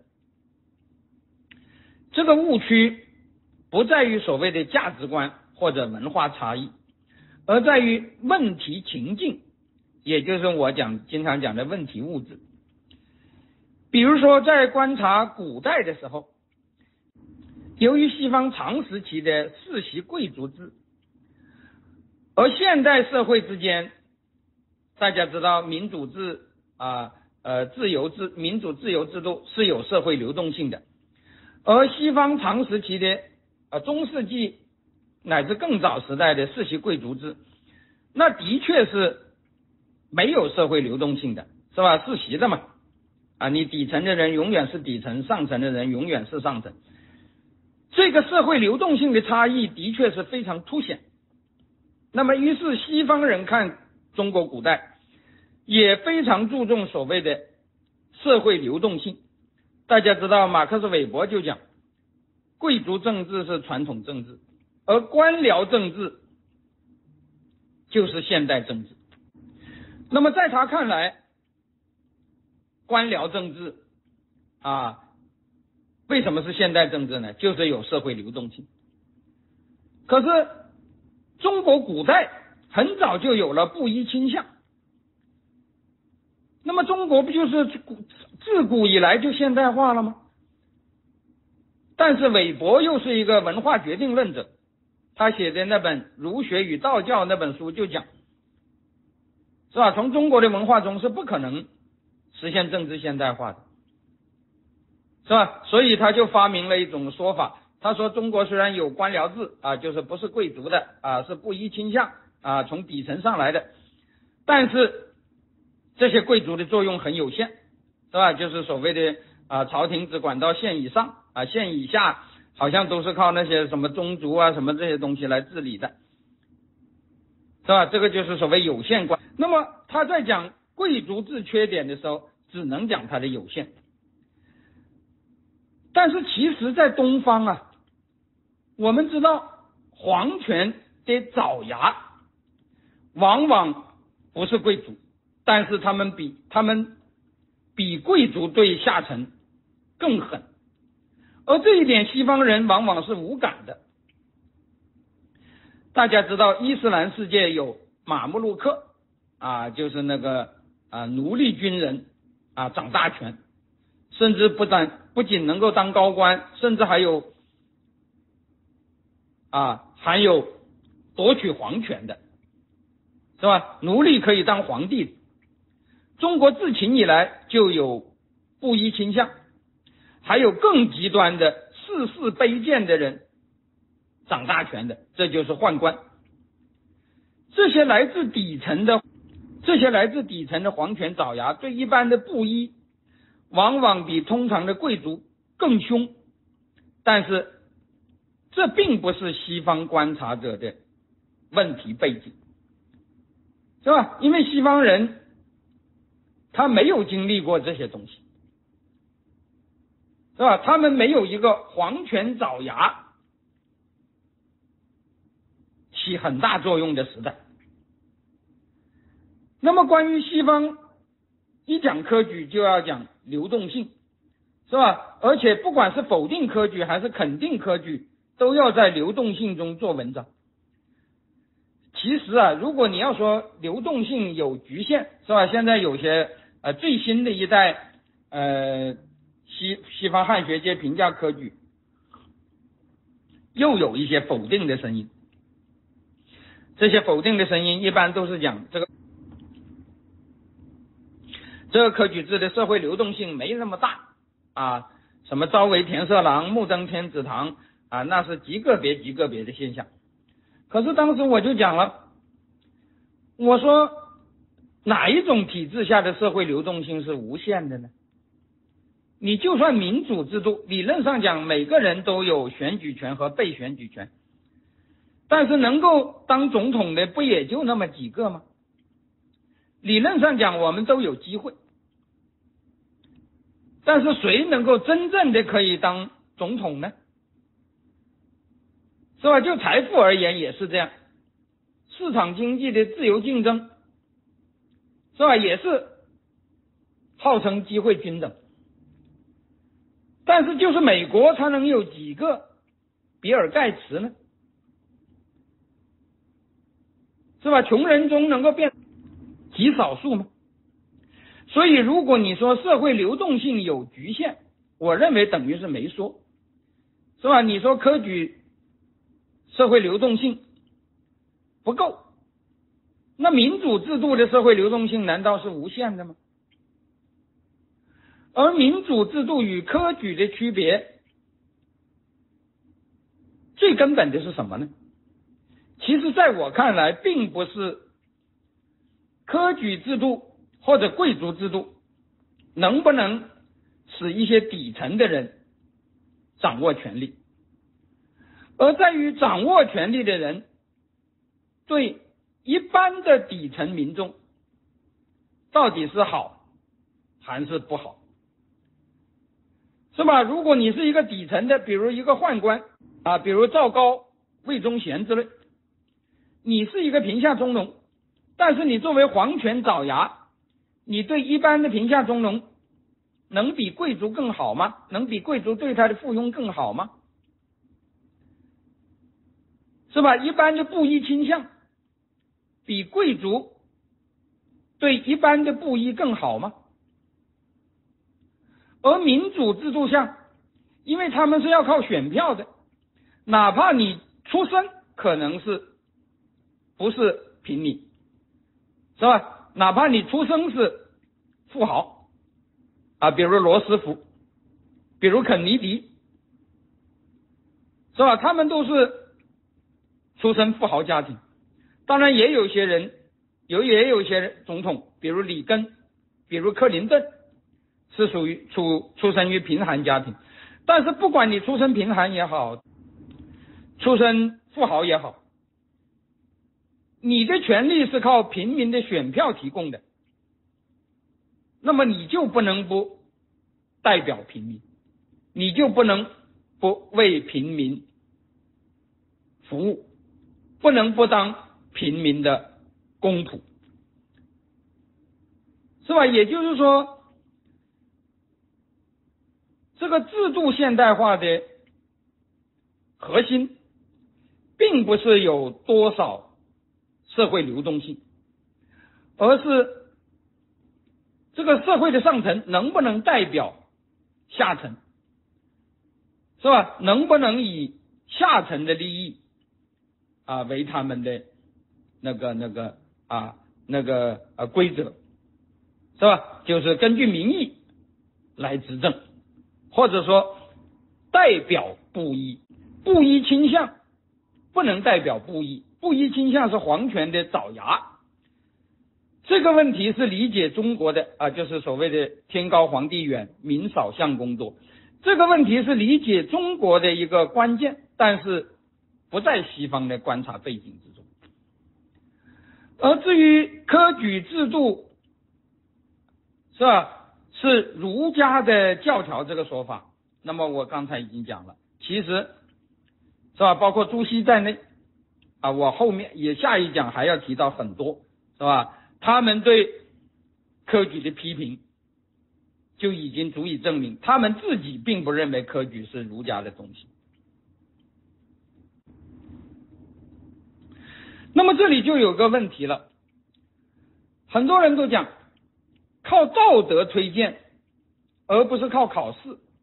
这个误区不在于所谓的价值观或者文化差异，而在于问题情境，也就是我讲经常讲的问题物质。比如说在观察古代的时候，由于西方长时期的世袭贵族制，而现代社会之间大家知道民主制啊呃自由制民主自由制度是有社会流动性的，而西方长时期的呃中世纪乃至更早时代的世袭贵族制，那的确是没有社会流动性的，是吧？世袭的嘛，啊，你底层的人永远是底层，上层的人永远是上层，这个社会流动性的差异的确是非常凸显。那么于是西方人看中国古代也非常注重所谓的社会流动性。大家知道马克思韦伯就讲，贵族政治是传统政治，而官僚政治就是现代政治。那么在他看来，官僚政治啊，为什么是现代政治呢？就是有社会流动性。可是中国古代很早就有了布衣倾向，那么中国不就是自古以来就现代化了吗？但是韦伯又是一个文化决定论者，他写的那本《儒学与道教》那本书就讲，是吧？从中国的文化中是不可能实现政治现代化的，是吧？所以他就发明了一种说法，他说中国虽然有官僚制啊，就是不是贵族的啊，是布衣倾向啊，从底层上来的，但是这些贵族的作用很有限，是吧？就是所谓的啊，朝廷只管到县以上啊，县以下好像都是靠那些什么宗族啊什么这些东西来治理的，是吧？这个就是所谓有限观。那么他在讲贵族制缺点的时候，只能讲它的有限。但是其实在东方啊，我们知道皇权的爪牙往往不是贵族，但是他们比他们比贵族对下层更狠，而这一点西方人往往是无感的。大家知道伊斯兰世界有马穆鲁克啊，就是那个啊奴隶军人啊掌大权，甚至不但不仅能够当高官，甚至还有啊还有夺取皇权的，是吧？奴隶可以当皇帝。中国自秦以来就有布衣倾向，还有更极端的世事卑贱的人掌大权的，这就是宦官。这些来自底层的这些来自底层的皇权爪牙，对一般的布衣往往比通常的贵族更凶，但是这并不是西方观察者的问题背景，是吧？因为西方人他没有经历过这些东西，是吧？他们没有一个皇权爪牙起很大作用的时代。那么关于西方，一讲科举就要讲流动性，是吧？而且不管是否定科举还是肯定科举，都要在流动性中做文章。 其实啊，如果你要说流动性有局限，是吧？现在有些呃最新的一代呃西西方汉学界评价科举，又有一些否定的声音。这些否定的声音一般都是讲这个这个科举制的社会流动性没那么大啊，什么朝为田舍郎，暮登天子堂啊，那是极个别极个别的现象。可是当时我就讲了，我说哪一种体制下的社会流动性是无限的呢？你就算民主制度，理论上讲每个人都有选举权和被选举权，但是能够当总统的不也就那么几个吗？理论上讲我们都有机会，但是谁能够真正的可以当总统呢？是吧？就财富而言也是这样，市场经济的自由竞争，是吧？也是号称机会均等，但是就是美国才能有几个比尔盖茨呢？是吧？穷人中能够变极少数吗？所以如果你说社会流动性有局限，我认为等于是没说，是吧？你说科举社会流动性不够，那民主制度的社会流动性难道是无限的吗？而民主制度与科举的区别，最根本的是什么呢？其实在我看来，并不是科举制度或者贵族制度能不能使一些底层的人掌握权力，而在于掌握权力的人对一般的底层民众到底是好还是不好，是吧？如果你是一个底层的，比如一个宦官啊，比如赵高、魏忠贤之类，你是一个贫下中农，但是你作为皇权爪牙，你对一般的贫下中农能比贵族更好吗？能比贵族对他的附庸更好吗？是吧？一般的布衣倾向比贵族对一般的布衣更好吗？而民主制度下，因为他们是要靠选票的，哪怕你出身可能是不是平民，是吧？哪怕你出生是富豪啊，比如罗斯福，比如肯尼迪，是吧？他们都是出身富豪家庭。当然也有些人有也有些总统，比如里根，比如克林顿，是属于出出生于贫寒家庭。但是不管你出身贫寒也好，出身富豪也好，你的权利是靠平民的选票提供的，那么你就不能不代表平民，你就不能不为平民服务，不能不当平民的公仆，是吧？也就是说，这个制度现代化的核心并不是有多少社会流动性，而是这个社会的上层能不能代表下层，是吧？能不能以下层的利益啊为他们的那个那个啊那个啊规则，是吧？就是根据民意来执政，或者说代表布衣，布衣倾向不能代表布衣，布衣倾向是皇权的爪牙。这个问题是理解中国的啊，就是所谓的天高皇帝远，民少相公多。这个问题是理解中国的一个关键，但是不在西方的观察背景之中。而至于科举制度，是吧？是儒家的教条这个说法，那么我刚才已经讲了，其实是吧？包括朱熹在内啊，我后面也下一讲还要提到很多，是吧？他们对科举的批评就已经足以证明，他们自己并不认为科举是儒家的东西。那那么这里就有个问题了，很多人都讲靠道德推荐，而不是靠考试，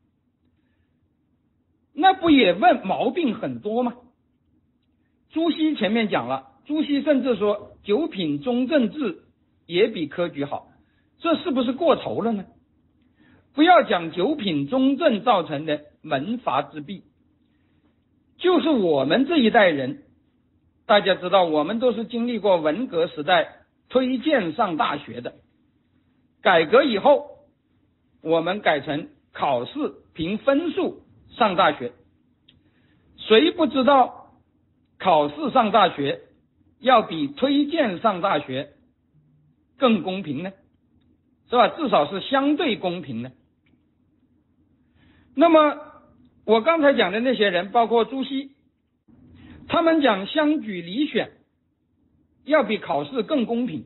那不也问毛病很多吗？朱熹前面讲了，朱熹甚至说九品中正制也比科举好，这是不是过头了呢？不要讲九品中正造成的门阀之弊，就是我们这一代人，大家知道我们都是经历过文革时代推荐上大学的，改革以后我们改成考试凭分数上大学，谁不知道考试上大学要比推荐上大学更公平呢？是吧？至少是相对公平的。那么我刚才讲的那些人，包括朱熹，他们讲乡举里选要比考试更公平，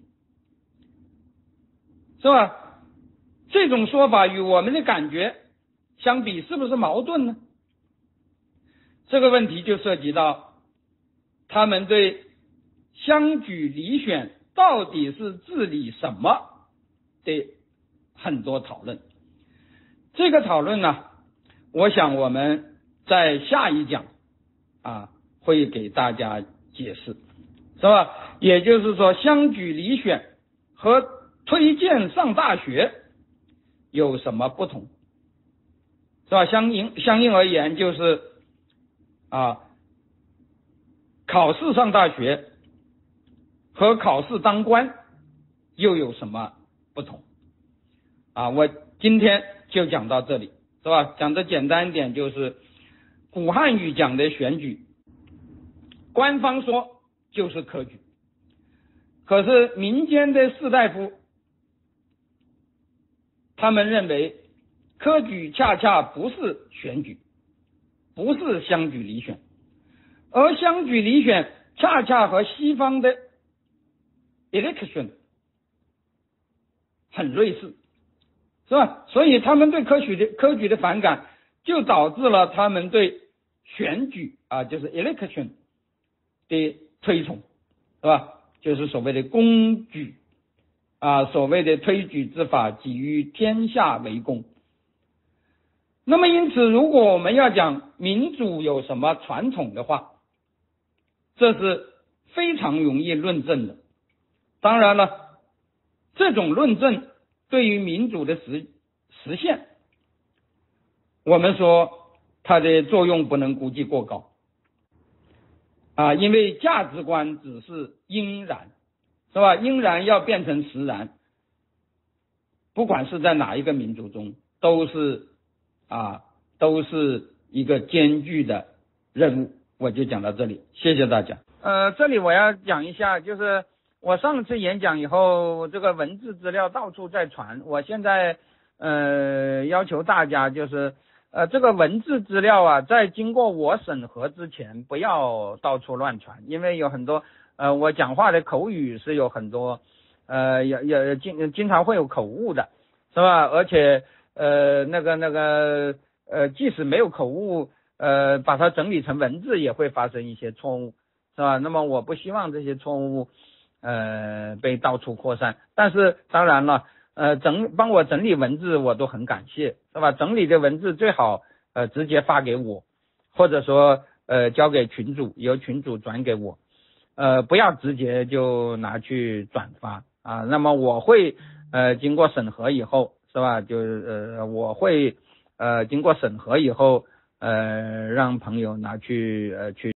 是吧？这种说法与我们的感觉相比，是不是矛盾呢？这个问题就涉及到他们对乡举里选到底是治理什么的很多讨论。这个讨论呢，我想我们在下一讲啊会给大家解释，是吧？也就是说，乡举里选和推荐上大学有什么不同，是吧？相应相应而言，就是啊，考试上大学和考试当官又有什么不同啊？我今天就讲到这里，是吧？讲的简单一点，就是古汉语讲的选举，官方说就是科举，可是民间的士大夫他们认为科举恰恰不是选举，不是乡举里选，而乡举里选恰恰和西方的 election 很类似，是吧？所以他们对科举的科举的反感，就导致了他们对选举啊，就是 election 的推崇，是吧？就是所谓的公举啊，所谓的推举之法，给予天下为公。那么因此，如果我们要讲民主有什么传统的话，这是非常容易论证的。当然了，这种论证对于民主的实实现，我们说它的作用不能估计过高啊，因为价值观只是应然，是吧？应然要变成实然，不管是在哪一个民族中，都是啊，都是一个艰巨的任务。我就讲到这里，谢谢大家。呃，这里我要讲一下，就是我上次演讲以后，这个文字资料到处在传，我现在呃要求大家就是呃这个文字资料啊，在经过我审核之前，不要到处乱传，因为有很多呃我讲话的口语是有很多呃也也经经常会有口误的，是吧？而且呃那个那个呃即使没有口误，呃把它整理成文字也会发生一些错误，是吧？那么我不希望这些错误呃被到处扩散，但是当然了，呃整帮我整理文字我都很感谢，是吧？整理的文字最好呃直接发给我，或者说呃交给群主，由群主转给我，呃不要直接就拿去转发啊。那么我会呃经过审核以后，是吧？就是呃我会呃经过审核以后呃让朋友拿去呃去